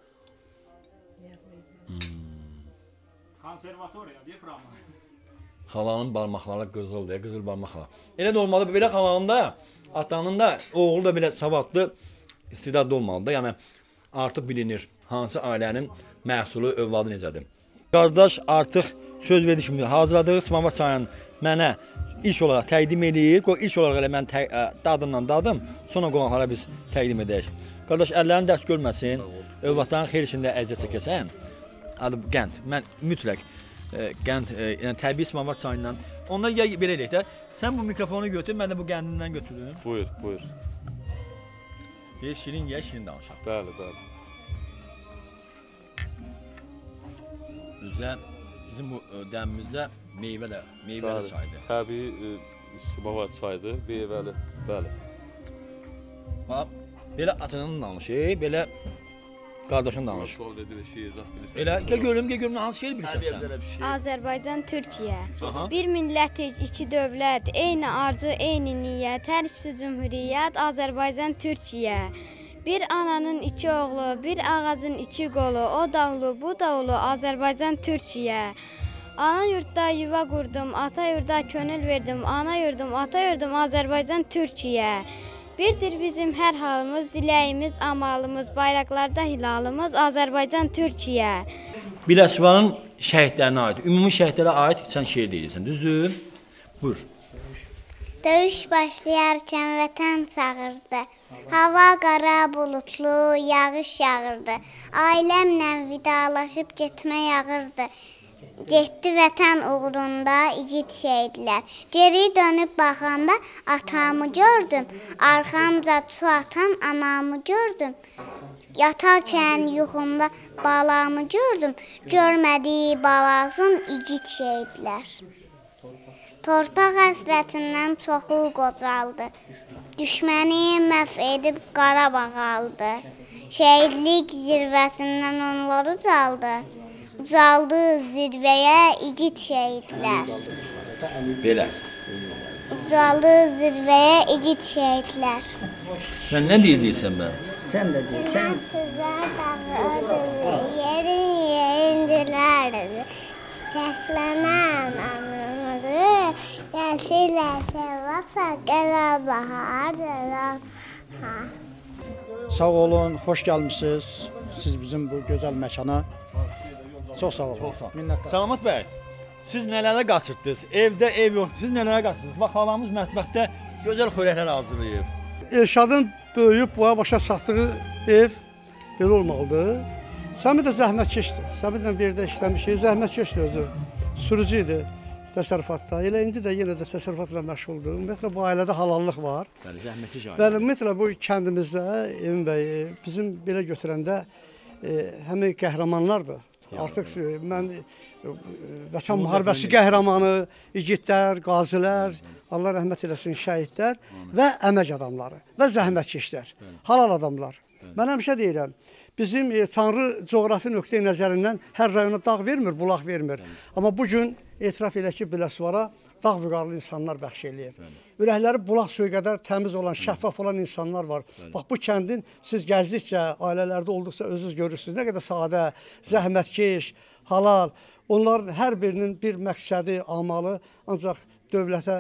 Konservatoriya deyə proqram. Xalanın barmaqları qızıldır, qızıl barmaqlar. Elə də olmalı, belə xalanın da, atanın da, oğlu da belə savadlı, istedadlı olmalıdır. Yəni artıq bilinir hansı ailənin məhsulu, övladı necədir. Qardaş artıq söz verdi kimi hazırladığı Smavar çayını mənə ilk olaraq təqdim eləyir. İlk olaraq elə mən dadımdan dadım, sonra qonaqlara biz təqdim edək. Qardaş əllərini dərd görməsin, övladların xeyir içində əziyyət çəkəsən. Adı qənd. Mən mütləq qənd, yəni təbii Smavar çayından. Ondan ya belə eləyək də, sən bu mikrofonu götür, mən də bu qəndindən götürürüm. Buyur, buyur. Bir şirin ye, şirin danışaq. Bəli, bəli. Üzə bizim bu dəmimizdə meyvə də, meyvəli çaydır. Təbii Smavar çaydır, meyvəli, bəli. Bax, belə atanın danışır, belə qardaşın danışır. Elə, görüm, hansı şeyi bilirsən sən? Azərbaycan, Türkiyə. Bir millətik, iki dövlət, eyni arzu, eyni niyyət, hər ikisi cümhuriyyət, Azərbaycan, Türkiyə. Bir ananın iki oğlu, bir ağacın iki qolu, o davulu, bu davulu, Azərbaycan, Türkiyə. Ana yurtda yuva qurdum, ata yurda könül verdim, ana yurdum, ata yurdum, Azərbaycan, Türkiyə. Birdir bizim hər halımız, diləyimiz, amalımız, bayraqlarda hilalımız, Azərbaycan, Türkiyə. Biləsuvarın şəhidlərinə aid, ümumi şəhidlərə aid sən şeir deyirsən, düzdür? Buyur. Döyüş başlayarkən vətən çağırdı. Hava qara bulutlu, yağış yağırdı. Ailəmlə vidalaşıb getmək yağırdı. Getdi vətən uğrunda igid şəhidlər. Geri dönüb baxanda atamı gördüm. Arxamca su atan anamı gördüm. Yatarkən yuxumda balamı gördüm. Görmədiyi balasın igid şəhidlər. Torpaq həsrətindən çoxu qocaldı. Düşməni məhv edib Qarabağ aldı. Şəhidlik zirvəsindən onlar ucaldı. Ucaldı zirvəyə igid şəhidlər. Belə. Ucaldı zirvəyə igid şəhidlər. Sən nə deyəcəksən mən? Sən də deyirsən. Sizlər dağıdır, yerin dilərdir. Çiçəklənən ömrümüzü, gəlsilər sevaqsa Qarabahardır. Sağ olun, xoş gəlmişsiniz. Siz bizim bu gözəl məkana. Çox sağ olun. Çox sağ olun. Salamat bəy, siz nələrə qaçırdınız? Evdə ev yoxdur, siz nələrə qaçırdınız? Bax, xalamız mətbəxdə gözəl xörəklər hazırlayıb. Elşadın böyüyüb boya başa satdığı ev belə olmalıdır. Səmi də zəhmətkeşdir. Səmi də bir yerdə işləmişik, zəhmətkeşdir özü. Sürücü idi təsərrüfatda. Elə indi də yenə də təsərrüfatla məşğuldur. Ümumiyyətlə bu ailədə halallıq var. Bəli, zəhmətkeş ailə. Bəli, ümumiyyətlə bu kəndimizdə Emin bəy bizim belə götürəndə həmin qəhrəmanlardır. Artıq mən Vətən müharibəsi qəhrəmanı, igidlər, qazilər, Allah rəhmət eləsin, şəhidlər və əmək adamları və zəhmətkeşlər, halal adamlar. Mən həmişə deyirəm, bizim Tanrı coğrafi nöqteyi nəzərindən hər rayona dağ vermir, bulaq vermir. Amma bugün etiraf elə ki, Biləsuvara dağ vüqarlı insanlar bəxş eləyir. Ürəkləri bulaq suyu qədər təmiz olan, şəffaf olan insanlar var. Bax, bu kəndin siz gəzdikcə, ailələrdə olduqca özünüz görürsünüz. Nə qədər sadə, zəhmətkeş, halal. Onların hər birinin bir məqsədi, amalı ancaq dövlətə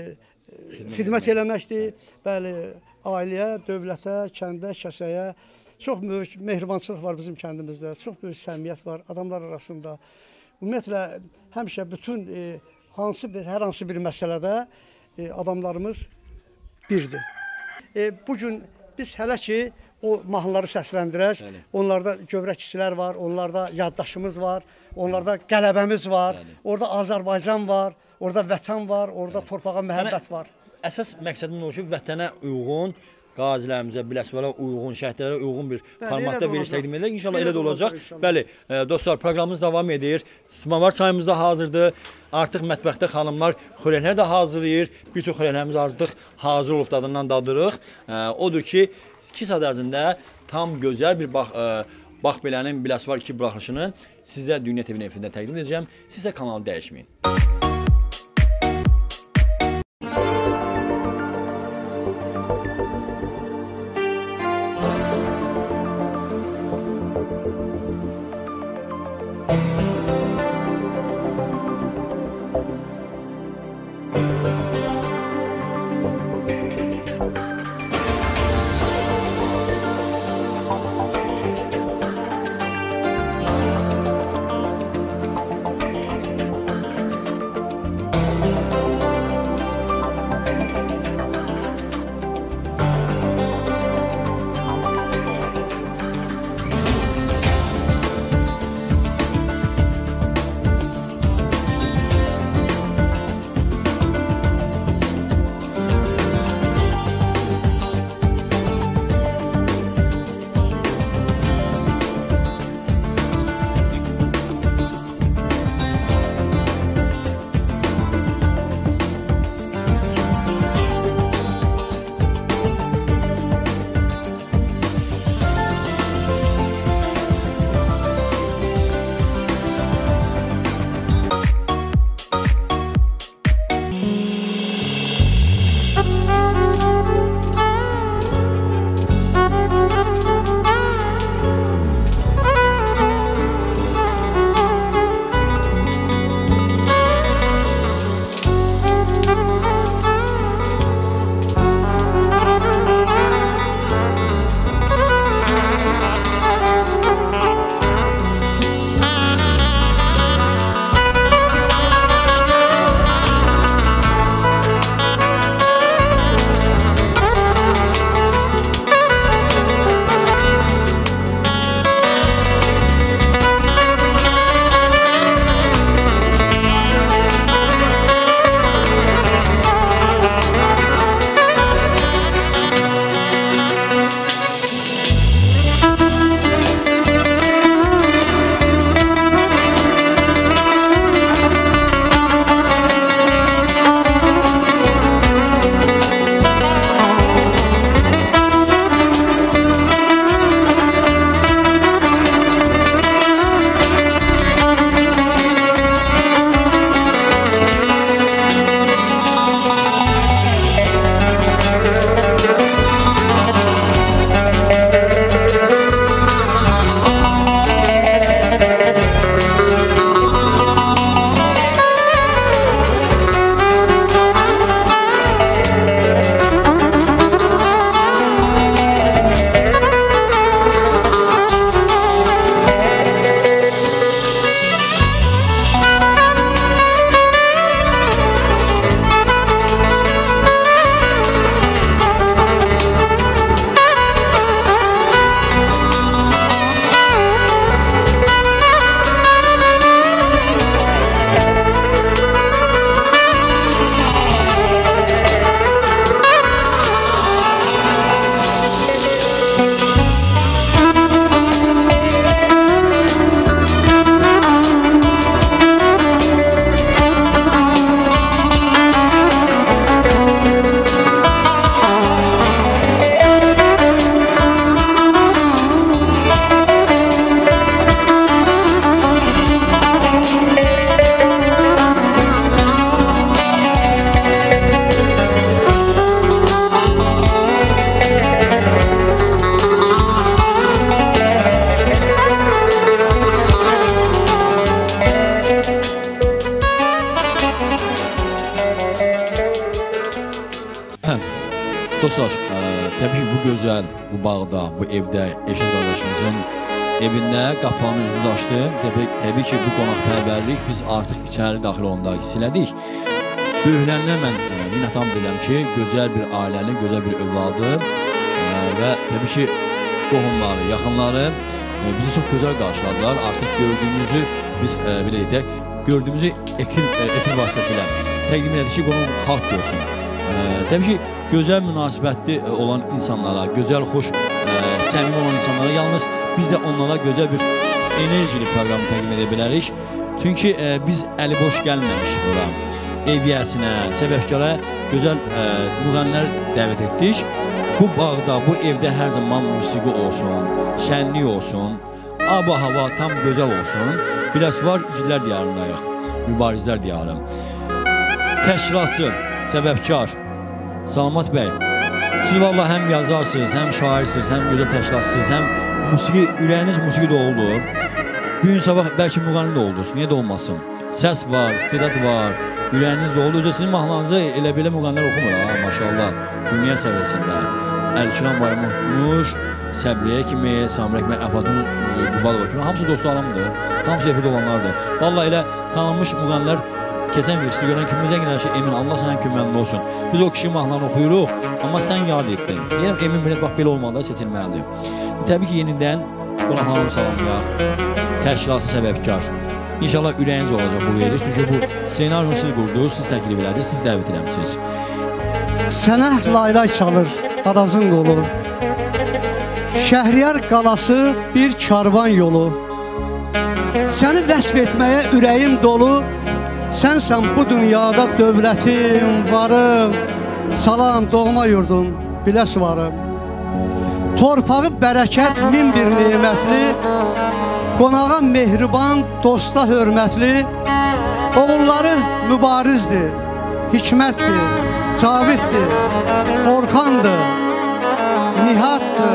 xidmət eləməkdir. Bəli, ailəyə, dövlətə, kəndə, kəsəyə. Çox böyük mehribançılıq var bizim kəndimizdə, çox böyük səmiyyət var adamlar arasında. Ümumiyyətlə, həmişə bütün hər hansı bir məsələdə adamlarımız birdir. Bugün biz hələ ki o mahnıları səsləndirək, onlarda gövrək kişilər var, onlarda yaddaşımız var, onlarda qələbəmiz var, orada Azərbaycan var, orada vətən var, orada torpağa məhəbbət var. Əsas məqsədim o ki, vətənə uyğun, qazilərimizə, Biləsuvara uyğun, şəhidlərə uyğun bir formatda veriş təqdim edək. İnşallah elə də olacaq. Bəli, dostlar, proqramımız davam edir. Smavar çayımız da hazırdır. Artıq mətbəxdə xanımlar xörəklər də hazırlayır. Bir çox xörəklərimiz artıq hazır olub dadından dadırıq. Odur ki, 2 saat ərzində tam gözəl bir bax belənin Biləsuvar 2 buraxılışını sizə Dünya TV-nin efirində təqdim edəcəm. Siz də kanalı dəyişməyin. bu bağda, bu evdə Eşad qardaşımızın evində qapılarını üzümüz açdı. Təbii ki, bu qonaqpərvərlik biz artıq içəri daxil olanda hiss elədik. Böyüklərinə mən minnətdar deyirəm ki, gözəl bir ailənin, gözəl bir övladı və təbii ki, qohumları, yaxınları bizi çox gözəl qarşıladılar. Artıq gördüyümüzü biz belə edək, gördüyümüzü efir vasitəsilə təqdim edik ki, qonaq xalq görsün. Təbii ki, gözəl münasibətli olan insanlara, gözəl, xoş, səmimi olan insanlara yalnız biz də onlara gözəl bir enerjili proqramı təqdim edə bilərik. Çünki biz əli boş gəlməmiş bura. Ev yəsinə, səbəbkara gözəl müğənnilər dəvət etdik. Bu bağda, bu evdə hər zaman musiqi olsun, şənlik olsun, hava tam gözəl olsun. Biraz var, igidlər diyarındayıq, mübarizlər diyarı. Təşkilatçı, səbəbkar, Salamat bəy, siz valla həm yazarsınız, həm şairsiniz, həm gözəl təşkilatçısınız, həm musiqi, ürəyiniz musiqi də oldu. Bugün sabah bəlkə müğənni də oldunuz, niyə də olmasın? Səs var, istedad var, ürəyiniz də oldu. Özə sizin mahnılarınızı elə belə müğənnilər oxumur, maşallah, dünya səviyyəsində. Əlkiran Bayram oxumuş, Səbriyə kimi, Samir Əkmər, Əfatun Qubalova kimi, hamısı dostlarımdır, hamısı efirdə olanlardır. Valla elə tanınmış müğənnilər keçən verisi görən kimimizə gələn şey, Emin, Allah sənin köməyində olsun. Biz o kişi mahnılarını oxuyuruq, amma sən yad etdin. Deyirəm, Emin Millət, bax, belə olmalıda seçilməlidir. Təbii ki, yenidən qonaqlarımı salamlayaq, təşkilatı səbəbkar. İnşallah ürəyiniz olacaq bu veriliş, çünki bu ssenaryonu siz qurdunuz, siz təklif elədiniz, siz dəvət eləmişsiniz. Sənə laylay çalır Arazın qolu, Şəhriyar qalası bir karvan yolu. Səni vəsf etməyə ürəyim dolu, sənsən bu dünyada dövlətim, varım. Salam doğma yurdum, biləs varım. Torpağı bərəkət min bir nemətli, qonağa mehriban, dosta hörmətli. Oğulları mübarizdir, hikmətdir, Caviddir, Orxandır, Nihatdır,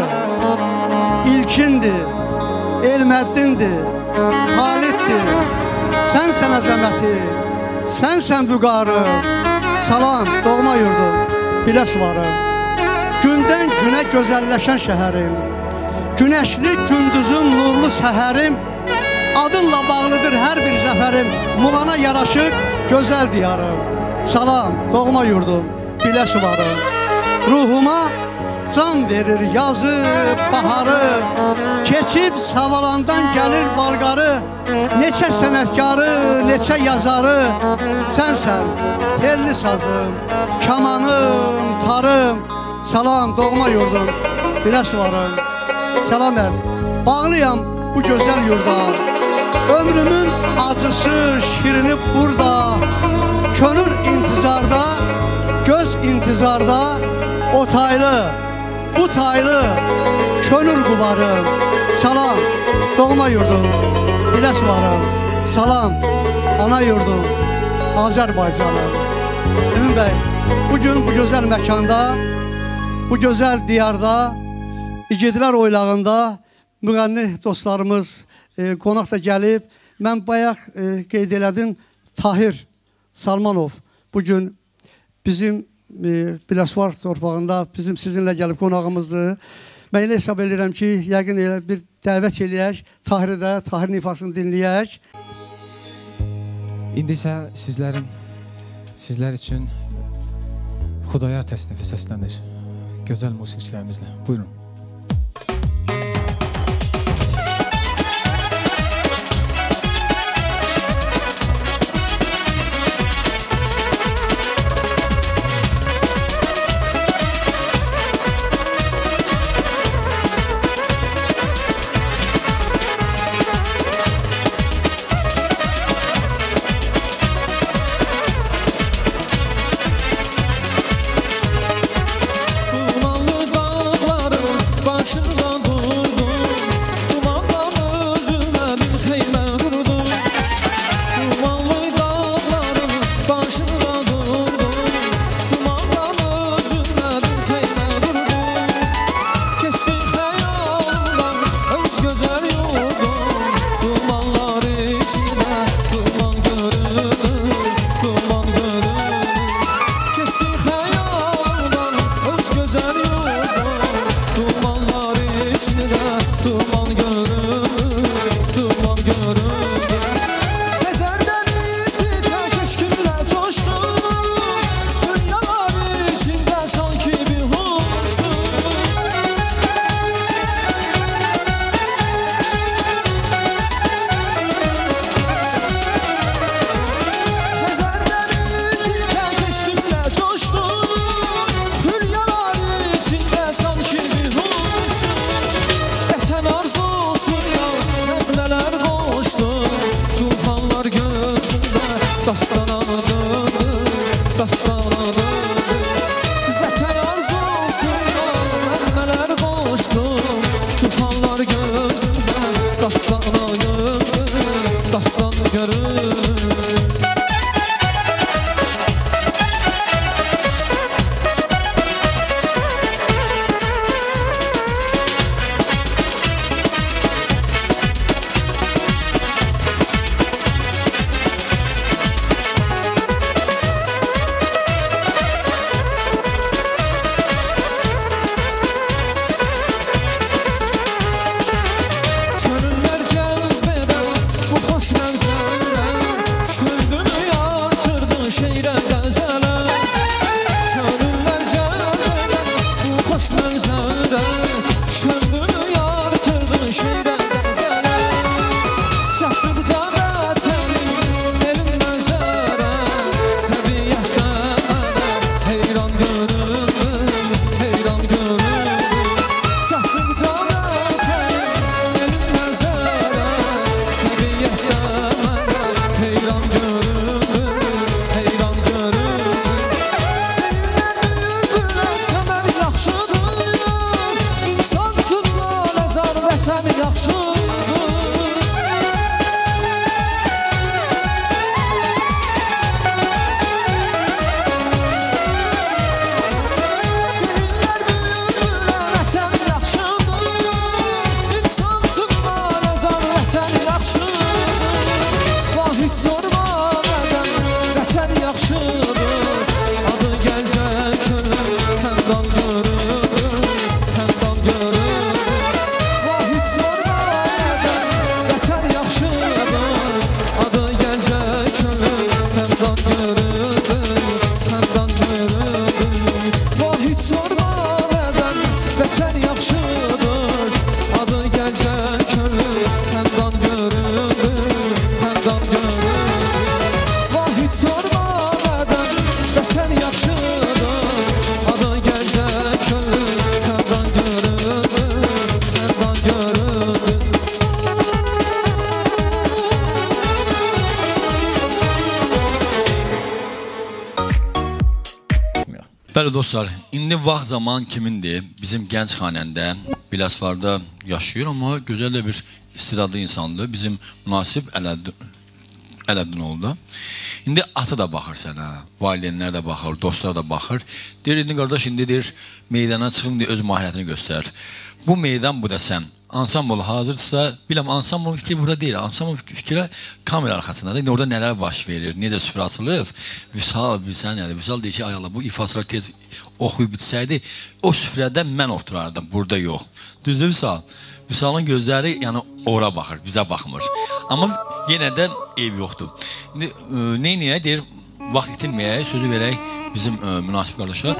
İlkindir, Elməddindir, Xaliddir. Sənsən əzəməti, sənsən vüqarım. Salam doğma yurdum, biləs varım. Gündən günə gözəlləşən şəhərim, günəşli gündüzün nurlu səhərim. Adınla bağlıdır hər bir zəfərim, Muğana yaraşıq gözəl diyarım. Salam doğma yurdum, biləs varım. Ruhuma can verir yazı, baharı, keçib Savalandan gəlir Balqarı. Neçə sənətkarı, neçə yazarı, sənsən telli sazım, kamanım, tarım. Salam doğma yurdum, biləs varım. Salam ət, bağlıyam bu gözəl yurda, ömrümün acısı, şirini burada. Könül intizarda, göz intizarda, o taylı, bu taylı, könül qubarım. Salam doğma yurdum, biləs varım. Salam ana yurdum, Azərbaycanım. Emin bəy, bugün bu gözəl məkanda, bu gözəl diyarda, İgidlər oylağında müğənni dostlarımız qonaq da gəlib. Mən bayaq qeyd elədim, Tahir Salmanov bugün bizim Biləsuvar torpağında bizim sizinlə gəlib qonağımızdır. Mən elə hesab edirəm ki, yəqin elə bir dəvət eləyək, Tahir'i də, Tahirin ifasını dinləyək. İndi isə sizlər üçün Xudayar təsnifi səslənir. Gözəl musiqiçilərimizlə. Buyurun. Dumanlar vətən yaxşıdır. Bəli dostlar, indi vaxt zaman kimindir? Bizim gənc xanəndə Biləsuvarda yaşayır, amma gözəl də bir istedadlı insandır. Bizim münasib Ələddin oldu. İndi atı da baxır sənə, valideynlər də baxır, dostlar da baxır. Deyir, indi qardaş, indi deyir, meydana çıxın, öz mahiyyətini göstər. Bu meydan, bu da sən. Ansambol hazırdırsa, biləm, ansambol fikri burada deyil. Ansambol fikri kamera arxasındadır. İndi orada nələr baş verir, necə süfrə açılıb. Vüsal, bilsən, yəni, Vüsal deyir ki, ay Allah, bu ifaslar tez oxuyub bitsəydi, o süfrədə mən oturardım, burada yox. Düzdür Vüsal? Vüsalın gözləri, yəni, ora baxır, bizə baxmır. Amma yenə də eyb yoxdur. İndi, neyniyək, deyir, vaxt itirməyək, sözü verək bizim münasib qardaşa.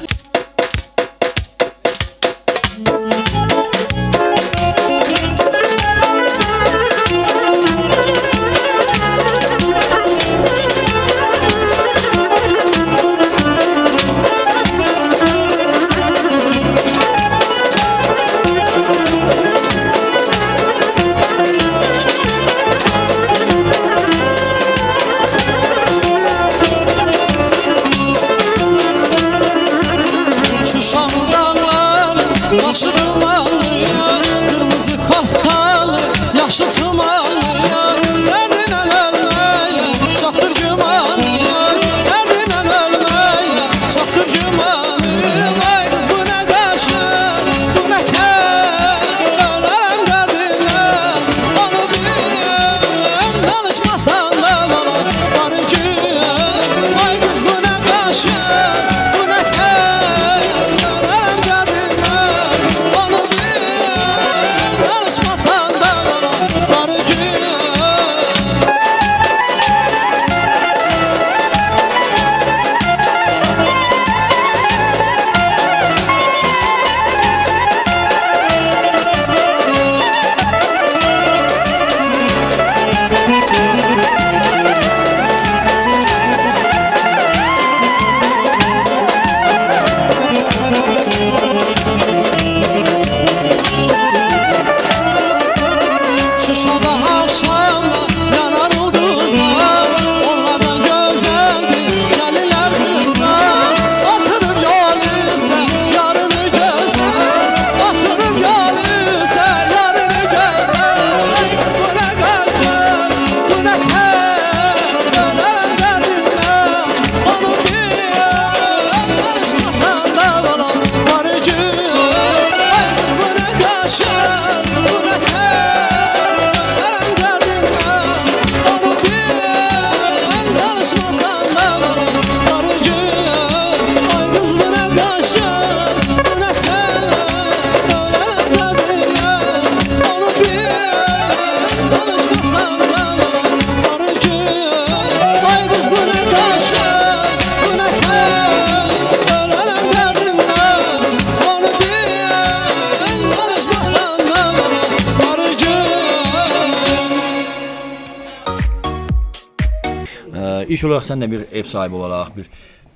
İlk olaraq sən də bir ev sahibi olaraq, bir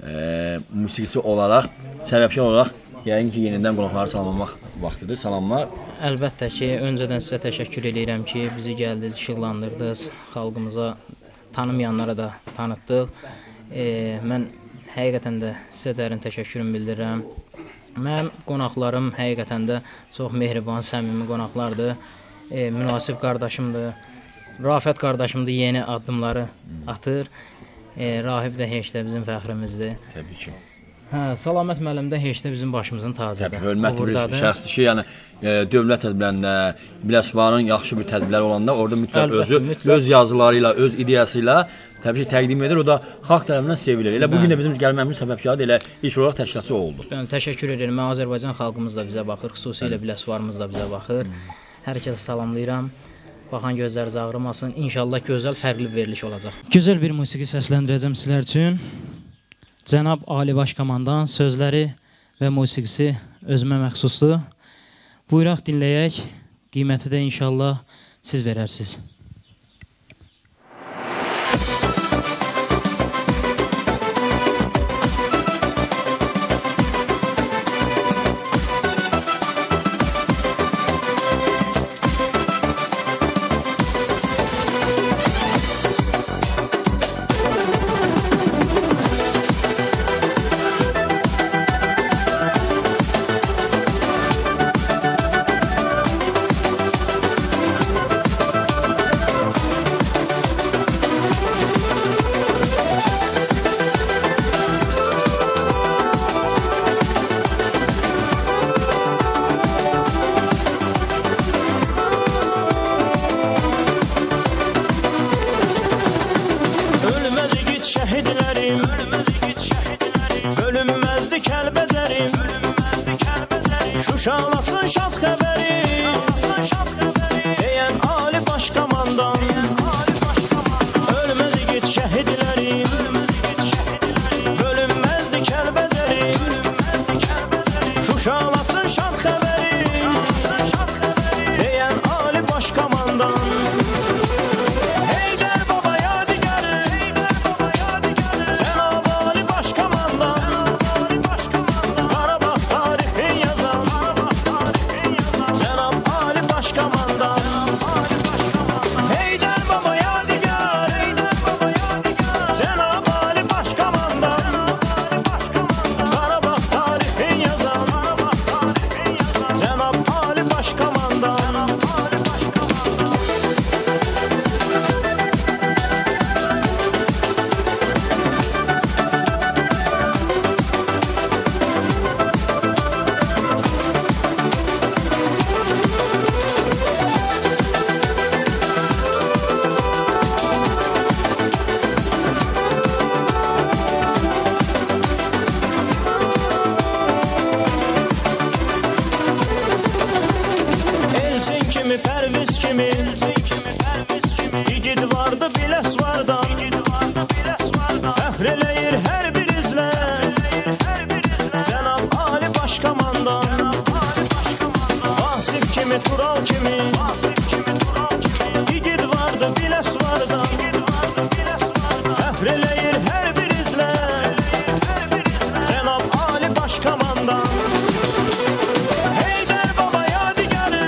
musiqisi olaraq, səbəbşər olaraq yəqin ki, yenidən qonaqları salamlamaq vaxtıdır. Salamlar. Əlbəttə ki, öncədən sizə təşəkkür edirəm ki, bizi gəldiniz, işıqlandırdınız, xalqımıza, tanımayanlara da tanıtdıq. Mən həqiqətən də sizə dərin təşəkkürümü bildirirəm. Mənim qonaqlarım həqiqətən də çox mehriban, səmimi qonaqlardır. münasib qardaşımdır. Rafət qardaşımdır, yeni addımları atır. Rahib də heç də bizim fəxrimizdir. Təbii ki. Salamət müəllim də heç də bizim başımızın tacıdır. Təbii, hörmətli bir şəxsdir ki, yəni dövlət tədbirlərində, Biləsuvarın yaxşı bir tədbirləri olanda orada mütləq öz yazıları ilə, öz ideyası ilə təbii ki, təqdim edir. O da xalq tərəfindən sevilir. Elə bugün də bizim gəlməyimizin səbəbkarı elə ilk olaraq təşkilatçı oldu. Təşəkkür edirəm. Mən Azərbaycan xalqımız da bizə baxır, xüsusilə Biləsuvarımız da bizə baxır. Hər kəsə salamlayıram. Baxan gözləriniz ağrımasın. İnşallah gözəl, fərqli bir veriliş olacaq. Gözəl bir musiqi səsləndirəcəm sizlər üçün. Cənab Ali Baş Komandan sözləri və musiqisi özümə məxsusdur. Buyuraq dinləyək. Qiyməti də inşallah siz verərsiniz. Şuşalatsın şad xəbəri deyən Ali Baş Komandan. Ölməz igid şəhidlərim, bölünməzdi Kəlbəcərim. Şuşalatsın şad xəbəri deyən Ali Baş Komandan. Heydər baba yadigarı, Cənab Ali Baş Komandan. Qarabağ tarixi yazan Cənab Ali Baş Komandan. Heydər baba yadigar, Cənab Ali Baş Komandan. Qarabağ tarixi yazan Cənab Ali Baş Komandan. Elçin kimi, Pərviz kimi igid vardı Biləsuvardan. Fəxr eləyir hər birizlə Cənab Ali Baş Komandan. Vasif kimi, Tural kimi igid vardı Biləsuvardan. Fəxr eləyir hər birizlə Cənab Ali Baş Komandan. Heydər baba yadigarı,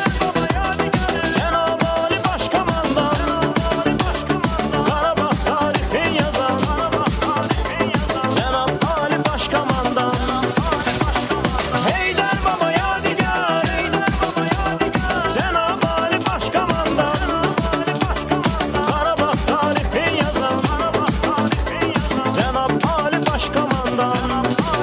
Cənab Ali Baş Komandan. Qarabağ tarixi yazan Cənab Ali Baş Komandan. Heydər baba yadigar, Cənab Ali Baş Komandan. Qarabağ tarixi yazan Cənab Ali Baş Komandan.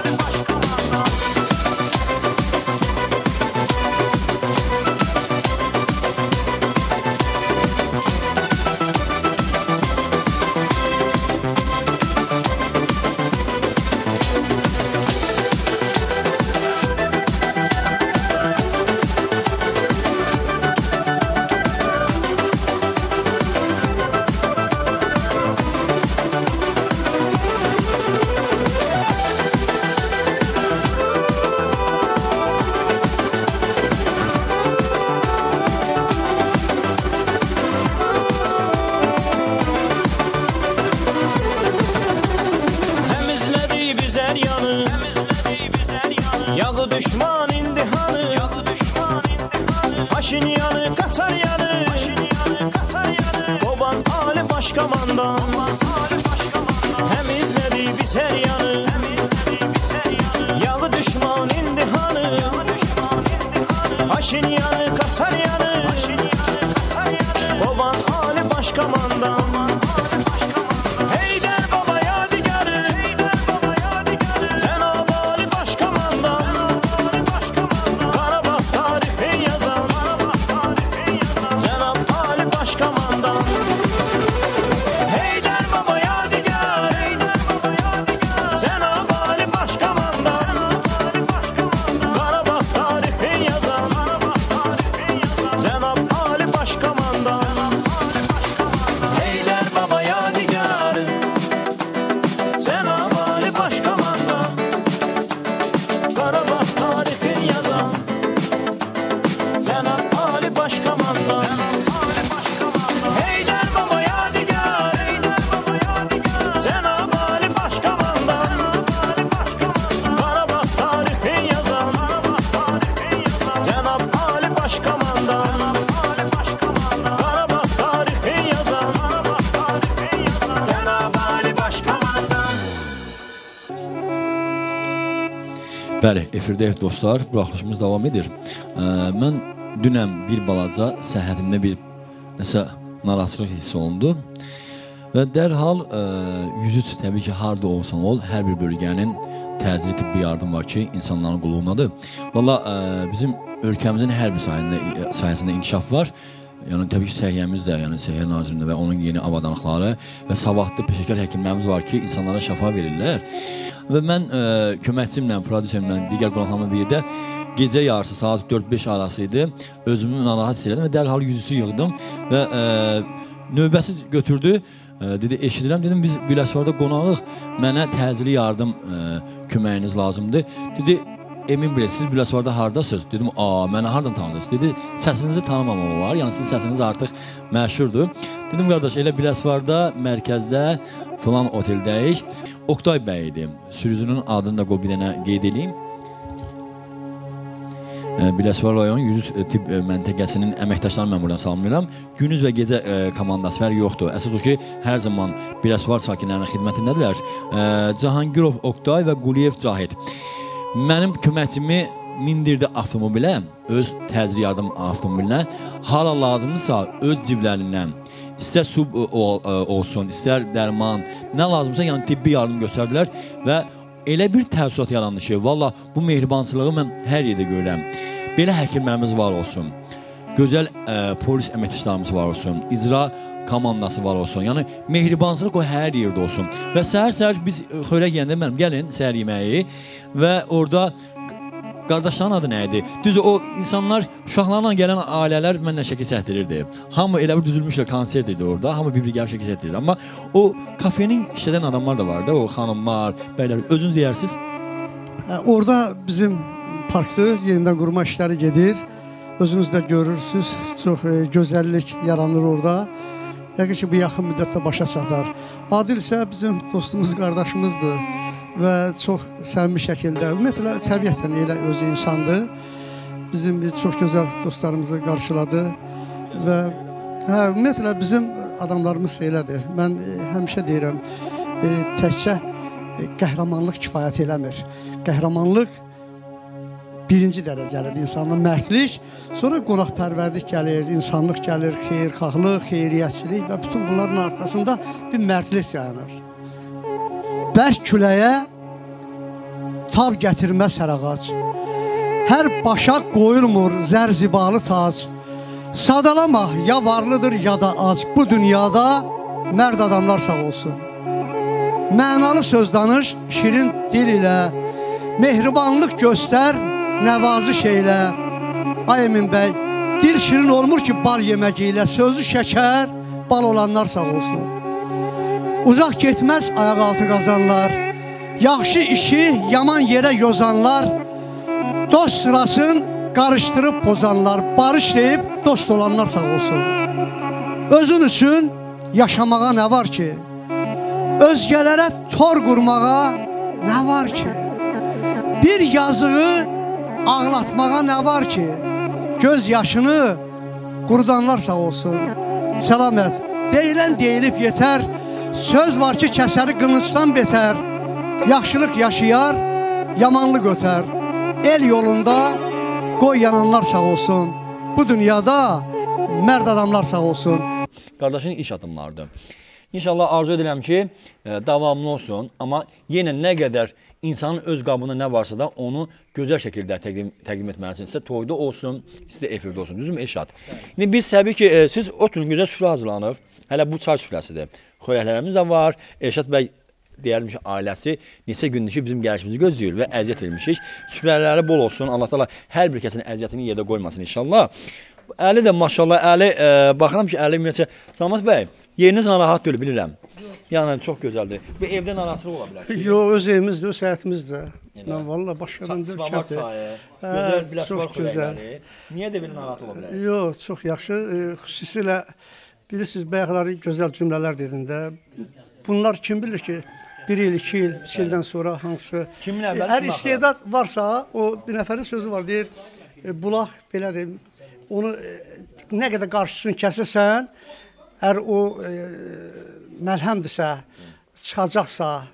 Təmizlədi bizər yanı, yağı düşman indihanı. Paşinyanı qaçar yanı, qoban Ali Baş Komandan. Təmizlədi bizər yanı, yağı düşman indihanı. Paşinyanı qaçar yanı, Bəli, efirdəyik dostlar, buraxılışımız davam edir. Mən dünən bir balaca səhhətimdə bir nəsə narahatlıq hiss olundu və dərhal 103 təbii ki, harda olsan ol, hər bir bölgənin təcili tibbi yardım var ki, insanların qulluğundadır. Valla bizim ölkəmizin hər bir sahəsində inkişaf var. Yəni təbii ki, səhiyyəmiz də, yəni Səhiyyə Nazirliyində və onun yeni avadanlıqları və savadlı peşəkar həkimlərimiz var ki, insanlara şəfa verirlər. Və mən köməkçimlə, prodüserimlə, digər qonaqlarımla birlikdə gecə yarısı saat 4-5 arası idi. Özümü narahat hiss elədim və dərhal 103-ü yığdım və növbəsi götürdü. Dedi, eşidirəm, dedim, biz Biləsuvarda qonağıq, mənə təcili yardım köməyiniz lazımdır. Dedi, emin bilək, siz Biləsuvarda hardasınız? Dedim, mənə hardan tanıdınız? Dedi, səsinizi tanımamaq olar, yəni sizin səsiniz artıq məşhurdur. Dedim, qardaş, elə Biləsuvarda, mərkəzdə, filan oteldəyik. Oktay bəy idi, sürücünün adını da bir dənə qeyd edeyim. Biləsuvar rayon 103 tibb məntəqəsinin əməkdaşlarını mən buradan salamlayıram. Gündüz və gecə komandası fərqi yoxdur. Əsas o ki, hər zaman Biləsuvar sakinlərinin xidmətindədirlər. Cahangirov Oktay və Quliyev Cahid. Mənim köməkçimi mindirdi avtomobilə, öz təcili yardım avtomobilinə. Hala lazımdırsa öz civlərindən, istər su olsun, istər dərman, nə lazımsa, yəni tibbi yardım göstərdilər və elə bir təəssürat yarandı ki, valla bu mehribançılığı mən hər yerdə görürəm. Belə həkimlərimiz var olsun, gözəl polis əməkdaşlarımız var olsun, icra komandası var olsun. Yəni mehribançılıq o hər yerdə olsun. Və səhər-səhər biz xörək yeyəndə mənim gəlin səhər yeməyi və orada qardaşların adı nə idi? Düzdür, o insanlar, uşaqlarla gələn ailələr mənlə şəkil çəkdirirdi. Hamı elə bir düzülmüşlər, konsert idi orada, hamı bir-bir gəlib şəkil çəkdirirdi. Amma o kafenin işlədən adamlar da vardı, o xanımlar, bəylər, özünüz deyirsiniz? Orada bizim parkda yenidən qurma işləri gedir. Özünüz də görürsünüz, çox gözəllik yaranır orada. Yəqin ki, bu yaxın müddətdə başa çatar. Adil isə bizim dostumuz, qardaşımızdır və çox səmimi şəkildə, ümumiyyətlə, təbiətən elə özü insandır. Bizim çox gözəl dostlarımızı qarşıladı və ümumiyyətlə, bizim adamlarımız elədir. Mən həmişə deyirəm, təkcə qəhrəmanlıq kifayət eləmir. Qəhrəmanlıq birinci dərəcəlidir, insanın mərdlik, sonra qonaqpərvərlik gəlir, insanlıq gəlir, xeyirxahlıq, xeyriyyətçilik və bütün bunların arxasında bir mərdlik dayanır. Bərk küləyə tab gətirməz hər ağac, hər başa qoyulmur zərzibalı tac, sadalama ya varlıdır ya da ac, bu dünyada mərd adamlar sağ olsun. Mənalı söz danış, şirin dil ilə, mehribanlıq göstər, nəvaziş elə. Ay Emin bəy, dil şirin olmur ki bal yeməgi ilə, sözü şəkər, bal olanlar sağ olsun. Uzaq getməz ayaq altı qazanlar, yaxşı işi yaman yerə yozanlar, dost sırasın qarışdırıb pozanlar, barış deyib dost olanlar sağ olsun. Özün üçün yaşamağa nə var ki? Özgələrə tor qurmağa nə var ki? Bir yazığı ağlatmağa nə var ki? Göz yaşını qurudanlar sağ olsun. Səlamət, deyilən deyilib yetər, söz var ki kəsəri qılıncdan betər, yaxşılıq yaşayar, yamanlıq ötər. El yolunda qoy yananlar sağ olsun. Bu dünyada mərd adamlar sağ olsun. Qardaşın iş adımlarıdır. İnşallah arzu edirəm ki, davamlı olsun, amma yenə nə qədər insanın öz qabında nə varsa da onu gözəl şəkildə təqdim etməlisin. İstə toyda olsun, istə efirdə olsun. Düzüm Eşat. İndi biz təbii ki, siz oturun, gözəl süfrə hazırlanır. Hələ bu çay süfrəsidir. Xörəklərimiz də var. Eşat bəy deyərdim ki, ailəsi neçə gündür ki, bizim gəlişimizi gözləyir və əziyyət vermişik. Süfrələri bol olsun. Allah təala hər bir kəsin əziyyətini yerdə qoymasın inşallah. Əli də maşallah, Əli, baxıram ki, Əli ümumiyyətcə, Salamat bəy, yeriniz narahat deyil, bilirəm. Yəni, çox gözəldir. Bu evdə narahatlıq ola bilər. Yox, öz evimizdir, öz həyətimizdir. Mən valla başqadan Sıvamak çayı, gözəl Biləsuvar xörəkləri. Niyə də belə narahat ola bilər? Yox, çox yaxşı. Xüsusilə, bilirsiniz, bayaqları gözəl cümlələr dedin də. Bunlar kim bilir ki, 1 il, 2 il, 3 ildən sonra hansı... Kimin əvvəli? Hər istedad varsa, o bir nəfərin sözü var, deyir, bulaq, belədir, onu nə qədər qarşısını kəsəsən, əgər o məlhəmdirsə, çıxacaqsa,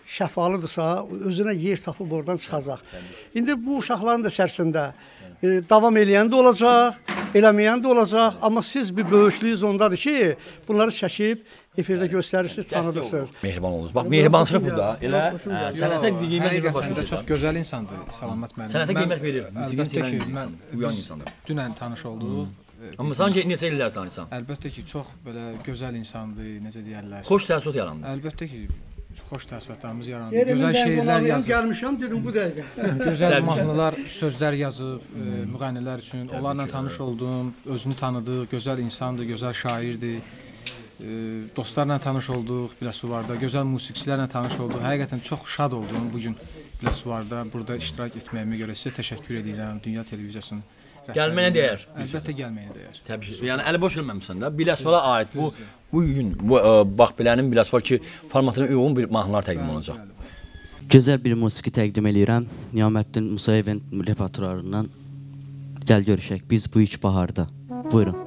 şəfalıdırsa, özünə yer tapıb oradan çıxacaq. İndi bu uşaqların da içərisində davam eləyən də olacaq, eləməyən də olacaq, amma siz bir böyüklüyünüz ondadır ki, bunları çəkib efirdə göstərirsiniz, tanıdırsınız. Mehriban olursunuz. Bax, mehribansınız burada. Elə sənətə qiymət verir. Həqiqətən də çox gözəl insandır Salamat müəllim. Sənətə qiymət verir. Əlbəttə ki, mən dünən tanış olduq. Amma sanki neçə illər tanıyırsan? Əlbəttə ki, çox belə gözəl insandır, necə deyərlər. Xoş təəssürat yarandı. Əlbəttə ki, xoş təəssüratlarımız yarandı. Gözəl şeirlər yazıb. Gəlmişəm dedim bu dəqiqə. Gözəl mahnılar, sözlər yazıb müğənnilər üçün. Onlarla tanış oldum, özünü tanıdıq, gözəl insandır, gözəl şairdir. Dostlarla tanış olduq Biləsuvarda, gözəl musiqiçilərlə tanış olduq. Həqiqətən çox şad oldum bugün Biləsuvarda burada iştirak etməyimə görə sizə təşəkkür edirəm Dünya Televiziyasının. Gəlməyinə dəyər. Əlbəttə gəlməyinə dəyər. Təbii ki. Yəni əli boş gəlməmisən də. Biləsuvara aid bu gün bax belənin Biləsuvar ki formatına uyğun bir mahnılar təqdim olunacaq. Gözəl bir musiqi təqdim edirəm. Niyaməddin Musayevin repertuarından Gəl görüşək biz bu ilk baharda. Buyurun.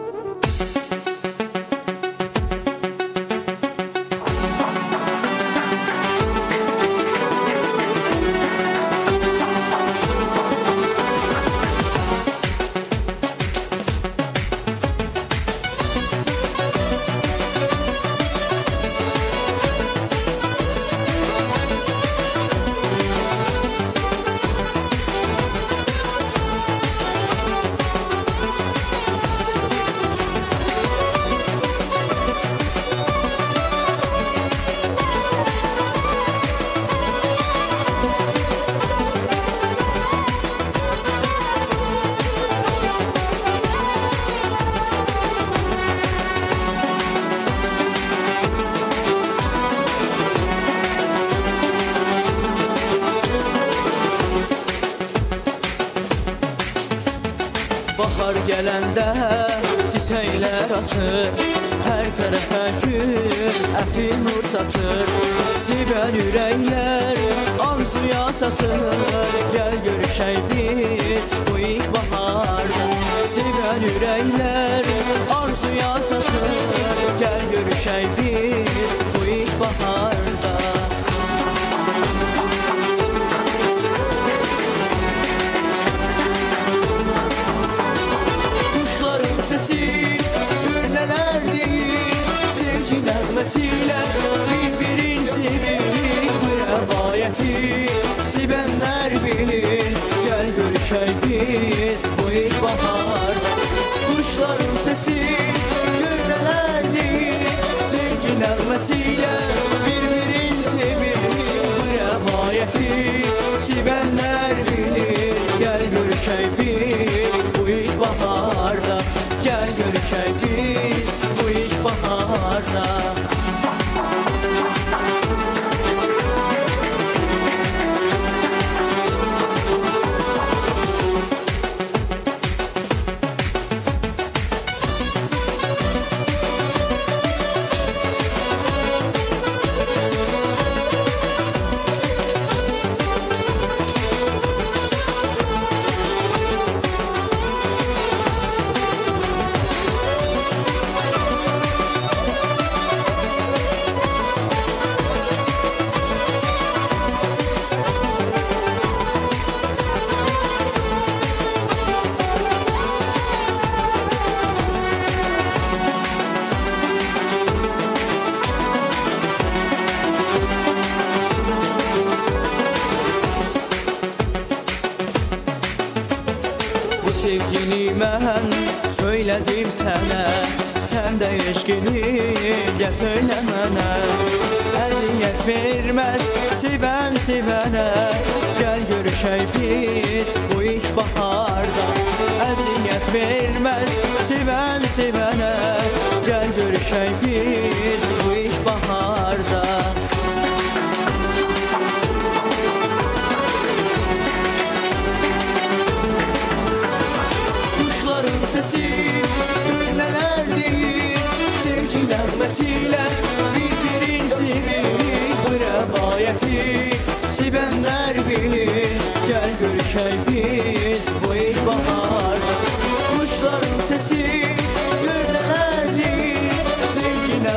Bahar gələndə çiçəklər açır, hər tərəfə gül, əti nur saçır. Sevən ürəklər arzuya çatır, gəl görüşək biz bu ilk baharda. Sevən ürəklər arzuya çatır, gəl görüşək biz bu ilk baharda. Sesi gör neler değil, sevgi nəğməsilə bir-birin sevir. Bu rəvayəti sevənlər bilir, gəl görüşək biz bu ilk baharda. Quşların sesi gör neler değil, sevgi nəğməsilə bir-birin sevir. Bu rəvayəti sevənlər bilir, gəl görüşək biz bu ilk baharda. Gel görüşək biz bu ilk baharda. Sevgini mən söylədim sənə, sən də eşqini gəl söylə mənə. Əziyyət verməz sevən sevənə, gəl görüşək biz bu ilk baharda. Əziyyət verməz sevən sevənə, gəl görüşək biz bu ilk baharda. Sesi gör neler değil, sevgi nəğməsilə bir-birin sevir. Bu rəvayəti sevənlər bilir, gəl görüşək biz bu ilk baharda. Quşların sesi gör neler değil, sevgi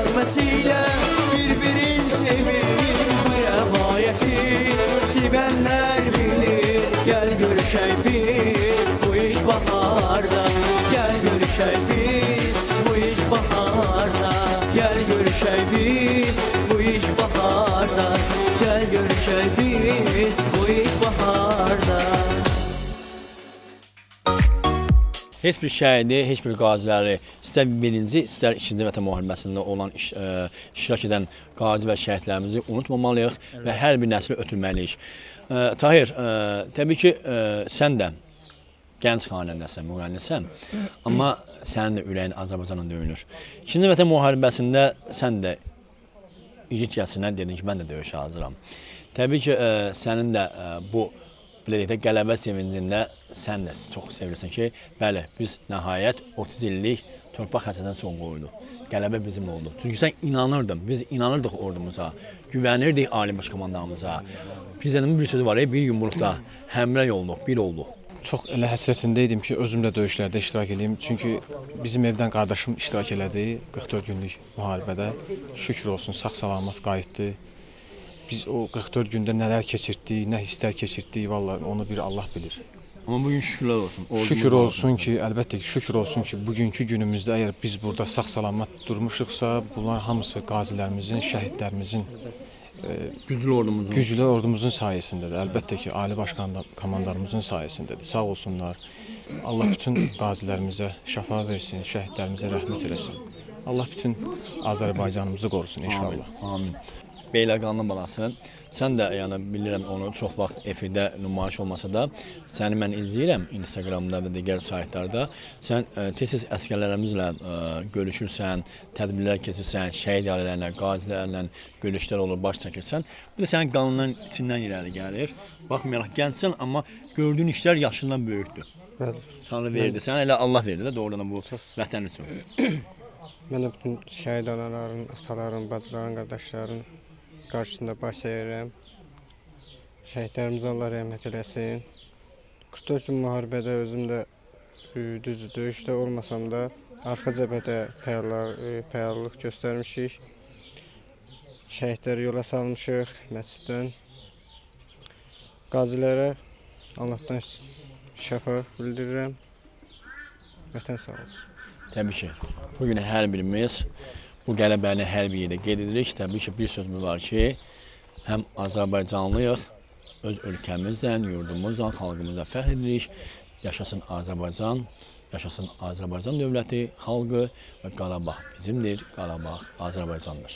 Heç bir şəhidi, heç bir qaziləri, istər birinci, istər ikinci Vətən müharibəsində olan iştirak edən qazi və şəhidlərimizi unutmamalıyıq və hər bir nəsli ötürməliyik. Tahir, təbii ki, sən də gənc xanəndəsən, müğənnisən, amma sənin də ürəyin Azərbaycanla döyünür. İkinci Vətən müharibəsində sən də igid gəsinə dedin ki, mən də döyüşə hazıram. Təbii ki, sənin də bu qələbə sevincində sən də çox sevirsən ki, bəli, biz nəhayət 30 illik torpaq həsrətinə son qoyuldu. Qələbə bizim oldu. Çünki sən inanırdın, biz inanırdıq ordumuza, güvənirdik Ali Baş Komandanımıza. Prezidentimin bir sözü var, bir yumruqda həmrəy olduq, bir olduq. Çox elə həsrətində idim ki, özüm də döyüşlərdə iştirak edeyim. Çünki bizim evdən qardaşım iştirak elədi 44 günlük müharibədə. Şükür olsun, sağ-salamat qayıtdı. Biz o 44 gündə nələr keçirtdik, nə hisslər keçirtdik, vallahi onu bir Allah bilir. Amma bugün şükürlər olsun. Şükür olsun ki, əlbəttə ki, şükür olsun ki, bugünkü günümüzdə əgər biz burada sağ-salamat durmuşuqsa, bunlar hamısı qazilərimizin, şəhidlərimizin, güclü ordumuzun sayəsindədir. Əlbəttə ki, Ali Baş Komandanımızın sayəsindədir. Sağ olsunlar. Allah bütün qazilərimizə şəfa versin, şəhidlərimizə rəhmət eləsin. Allah bütün Azərbaycanımızı qorusun inşallah. Amin. Beyləqanlı balası. Sən də, yəni bilirəm onu çox vaxt efirdə nümayiş olmasa da, səni mən izləyirəm Instagramda və digər saytlarda. Sən tez-tez əsgərlərimizlə görüşürsən, tədbirlər keçirsən, şəhid ailələrlə, qazilərlə görüşlər olur, baş çəkirsən. Bu da sənin qanunun içindən irəli gəlir. Baxmayaraq gəncsən, amma gördüyün işlər yaşından böyükdür. Bəli. Tanrı verdi. Sənə elə Allah verdi də doğrudan bu vətən üçün. Mən də bütün şəhid anaların, ataların, bacıların, qardaşların qarşısında baş əyirəm. Şəhidlərimizə Allah rəhmət eləsin. 44 gün müharibədə özüm də düzdür, döyüşdə olmasam da arxa cəbhədə fəallıq göstərmişik. Şəhidləri yola salmışıq məsciddən. Qazilərə Allahdan şəfa bildirirəm. Vətən sağ olsun. Təbii ki, bugün hər birimiz bu qələbəni hər bir yerdə qeyd edirik. Təbii ki, bir sözümüz var ki, həm Azərbaycanlıyıq, öz ölkəmizlə, yurdumuzla, xalqımızla fəxr edirik. Yaşasın Azərbaycan, yaşasın Azərbaycan dövləti, xalqı və Qarabağ bizimdir, Qarabağ Azərbaycandır.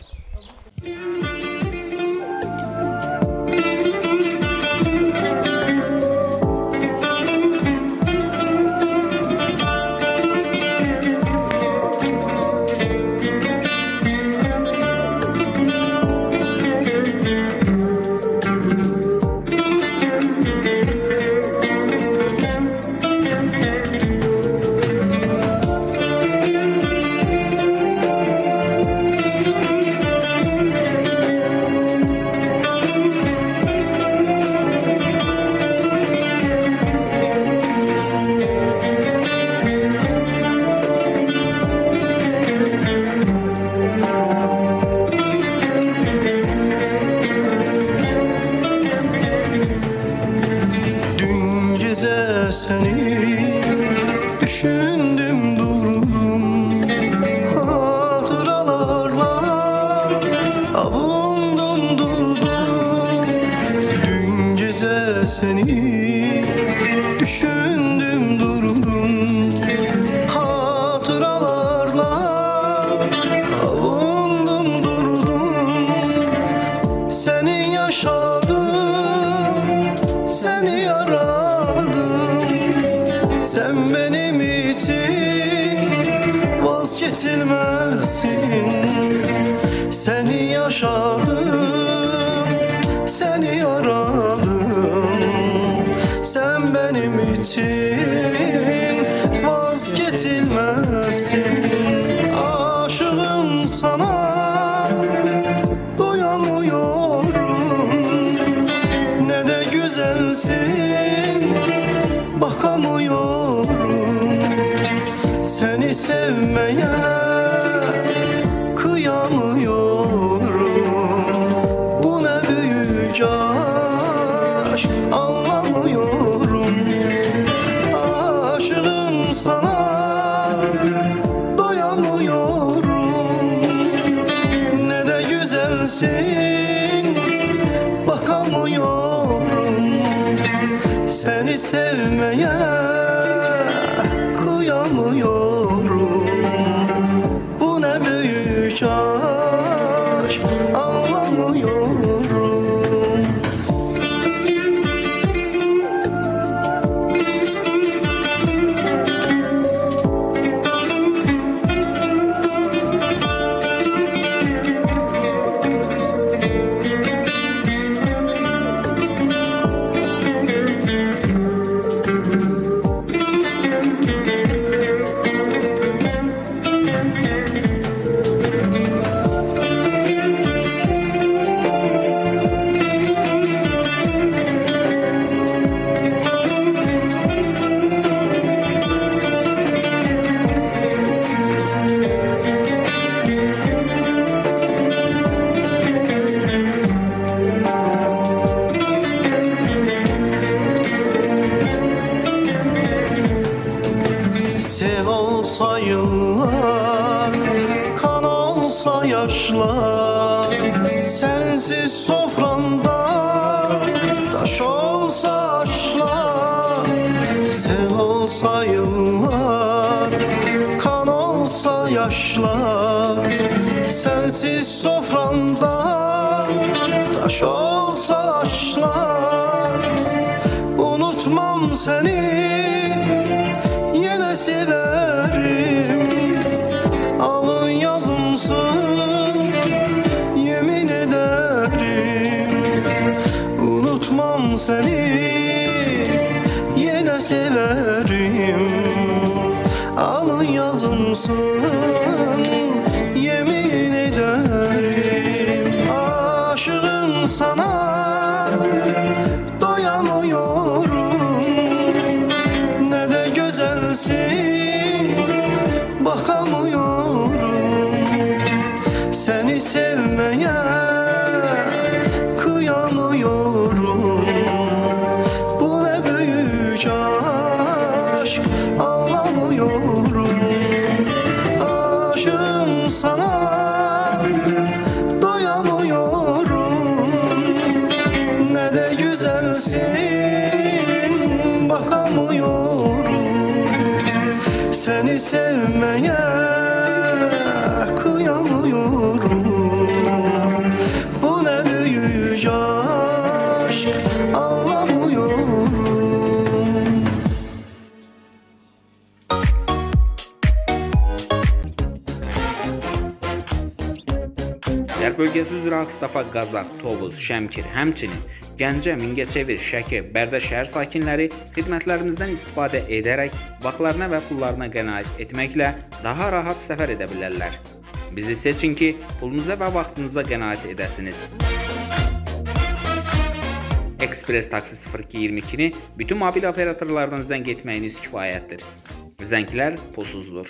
Seni sevmeye kıyamıyorum. olsa yıllar, kan olsa yaşlar, sensiz soframda taş olsa aşlar. Sel olsa yıllar, kan olsa yaşlar, sensiz soframda taş olsa aşlar. Unutmam seni, yine severim. Alın yazımsın, yemin ederim. Unutmam seni, yine severim. Alın yazımsın, yemin ederim. Aşığım sana, doyamıyorum. Ne de güzelsin, bakamıyorum. Seni sevmeye kıyamıyorum. Bu ne büyük aşk, anlamıyorum. Aşığım sana, doyamıyorum. Ne de güzelsin, bakamıyorum. Seni sevmeye kıyamıyorum. Bu ne büyük aşk, anlamıyorum. Şərq bölgəsi üzrə Ağstafa, Qazax, Tovuz, Şəmkir, həmçinin Gəncə, Mingəçevir, Şəki, Bərdə şəhər sakinləri xidmətlərimizdən istifadə edərək vaxtlarına və pullarına qənaət etməklə daha rahat səfər edə bilərlər. Bizi seçin ki, pulunuza və vaxtınıza qənaət edəsiniz. Express Taksi 0222-ni bütün mobil operatorlardan zəng etməyiniz kifayətdir. Zənglər pulsuzdur.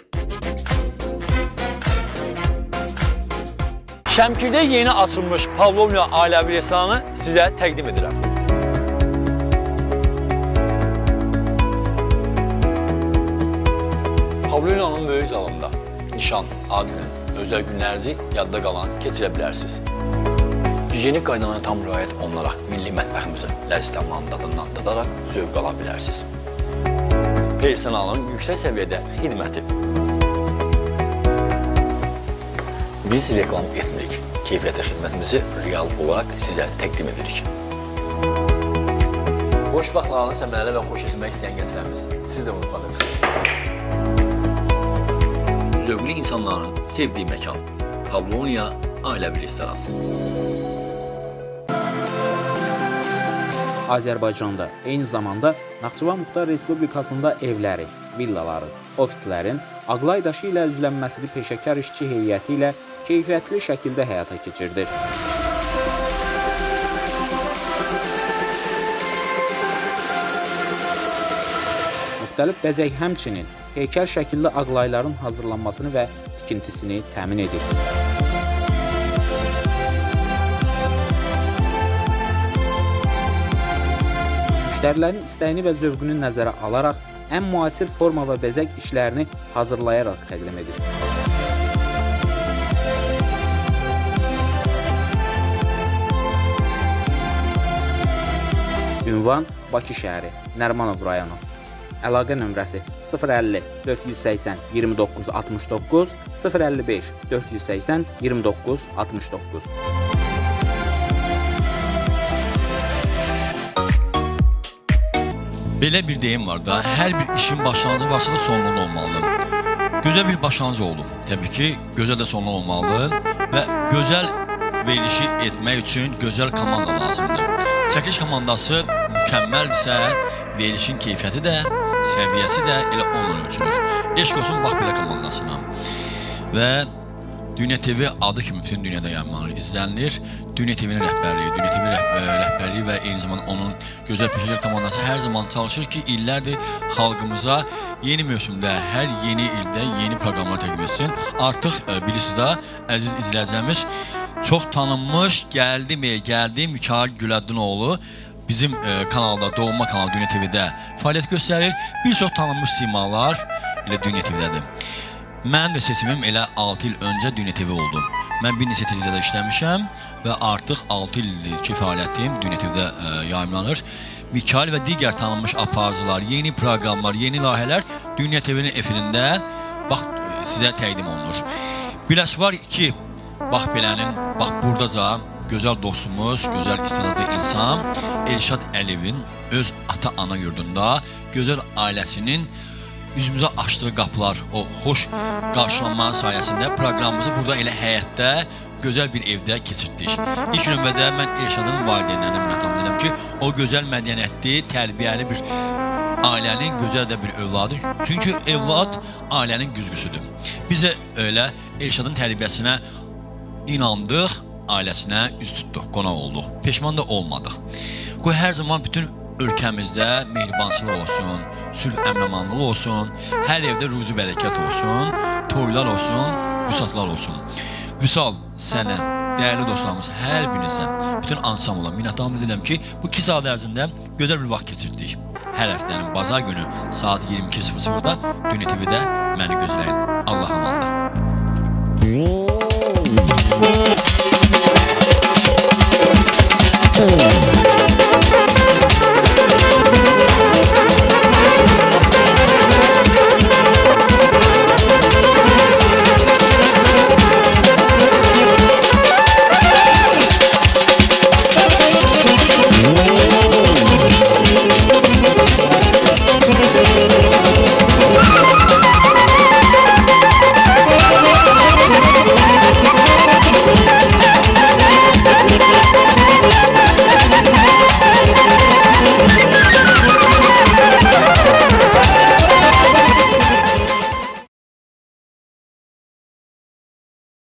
Şəmkirdə yeni açılmış Pavlovna ailəvi restoranı sizə təqdim edirəm. Pavlovnanın böyük zalında nişan, ad gün, özəl günlərinizi yadda qalan keçirə bilərsiniz. Gigiyenik qaydalarına tam riayət olunaraq milli mətbəximizin ləzzətlərini dadından dadaraq zövq ala bilərsiniz. Personalın yüksək səviyyədə xidməti. Biz reklam etmirik. Keyfiyyətli xidmətimizi real olaraq sizə təqdim edirik. Boş vaxtlarını səmərəli və xoş etmək istəyən gənclərimiz, siz də unutmadınız. Zövqlü insanların sevdiyi məkan, Pavlovna ailəvi restoran. Azərbaycanda eyni zamanda Naxçıvan Muxtar Respublikasında evləri, villaları, ofislərin Ağlay daşı ilə üzlənməsini peşəkar işçi heyəti ilə keyfiyyətli şəkildə həyata keçirdir. Müxtəlif bəzək həmçinin heykəl şəkilli ağlayların hazırlanmasını və tikintisini təmin edir. Müştərilərin istəyini və zövqünü nəzərə alaraq ən müasir forma və bəzək işlərini hazırlayaraq təqdim edir. Ünvan Bakı şəhəri, Nərimanov rayonu. Əlaqə nömrəsi 050 480 29 69 055 480 29 69. Belə bir deyim var da, hər bir işin başlanğıcı varsa da sonluğu olmalıdır. Gözəl bir başlanğıc oldu. Təbii ki, gözəl də sonluğu olmalıdır və gözəl verilişi etmək üçün gözəl komanda lazımdır. Çəkiliş komandası mükəmməldirsə, verilişin keyfiyyəti də, səviyyəsi də elə onunla ölçülür. Eşq olsun, bax belə komandasına. Və Dünya TV adı kimi bütün dünyada yayımlanır, izlənilir. Dünya TV-nin rəhbərliyi və eyni zamanda onun gözəl peşəkar komandası hər zaman çalışır ki, illərdir xalqımıza yeni mövsümdə, hər yeni ildə yeni proqramlar təqdim etsin. Artıq bilirsiniz də, əziz izləyicilərimiz, çox tanınmış gəldi Mikail Güləddinoğlu bizim kanalda, Doğma kanalı Dünya TV-də fəaliyyət göstərir. Bir çox tanınmış simalar elə Dünya TV-dədir. Mənim də seçimim elə 6 il öncə Dünya TV oldu. Mən bir neçə televiziyada işləmişəm və artıq 6 ildir ki, fəaliyyətim Dünya TV-də yayımlanır. Mikail və digər tanınmış aparıcılar, yeni proqramlar, yeni layihələr Dünya TV-nin efirində bax sizə təqdim olunur. Biləsi var ki, bax belənin, bax buradaca gözəl dostumuz, gözəl istedadlı insan Elşad Əliyevin öz ata-ana yurdunda gözəl ailəsinin üzümüzə açdığı qapılar, o xoş qarşılanmanın sayəsində proqramımızı burada elə həyətdə, gözəl bir evdə keçirdik. İlk növbədə mən Elşadın valideynlərinə minnətdarlıq edirəm ki, o gözəl mədəniyyətli, tərbiyəli bir ailənin gözəl də bir övladı. Çünki evlad ailənin güzgüsüdür. Biz də elə Elşadın tərbiyəsinə inandıq, ailəsinə üz tutduq, qonaq olduq. Peşman da olmadıq. Qoy hər zaman bütün ölkəmizdə mehribançılıq olsun, sülh əmin-amanlıq olsun, hər evdə ruzi bərəkət olsun, toylar olsun, vüsatlar olsun. Vüsal, sənə, dəyərli dostlarımız, hər birinizə, bütün ansambla minnətdarlıq edirəm ki, bu 2 saat ərzində gözəl bir vaxt keçirdik. Hər həftənin bazar günü saat 22:00-da Dünya TV-də məni gözləyin. Allah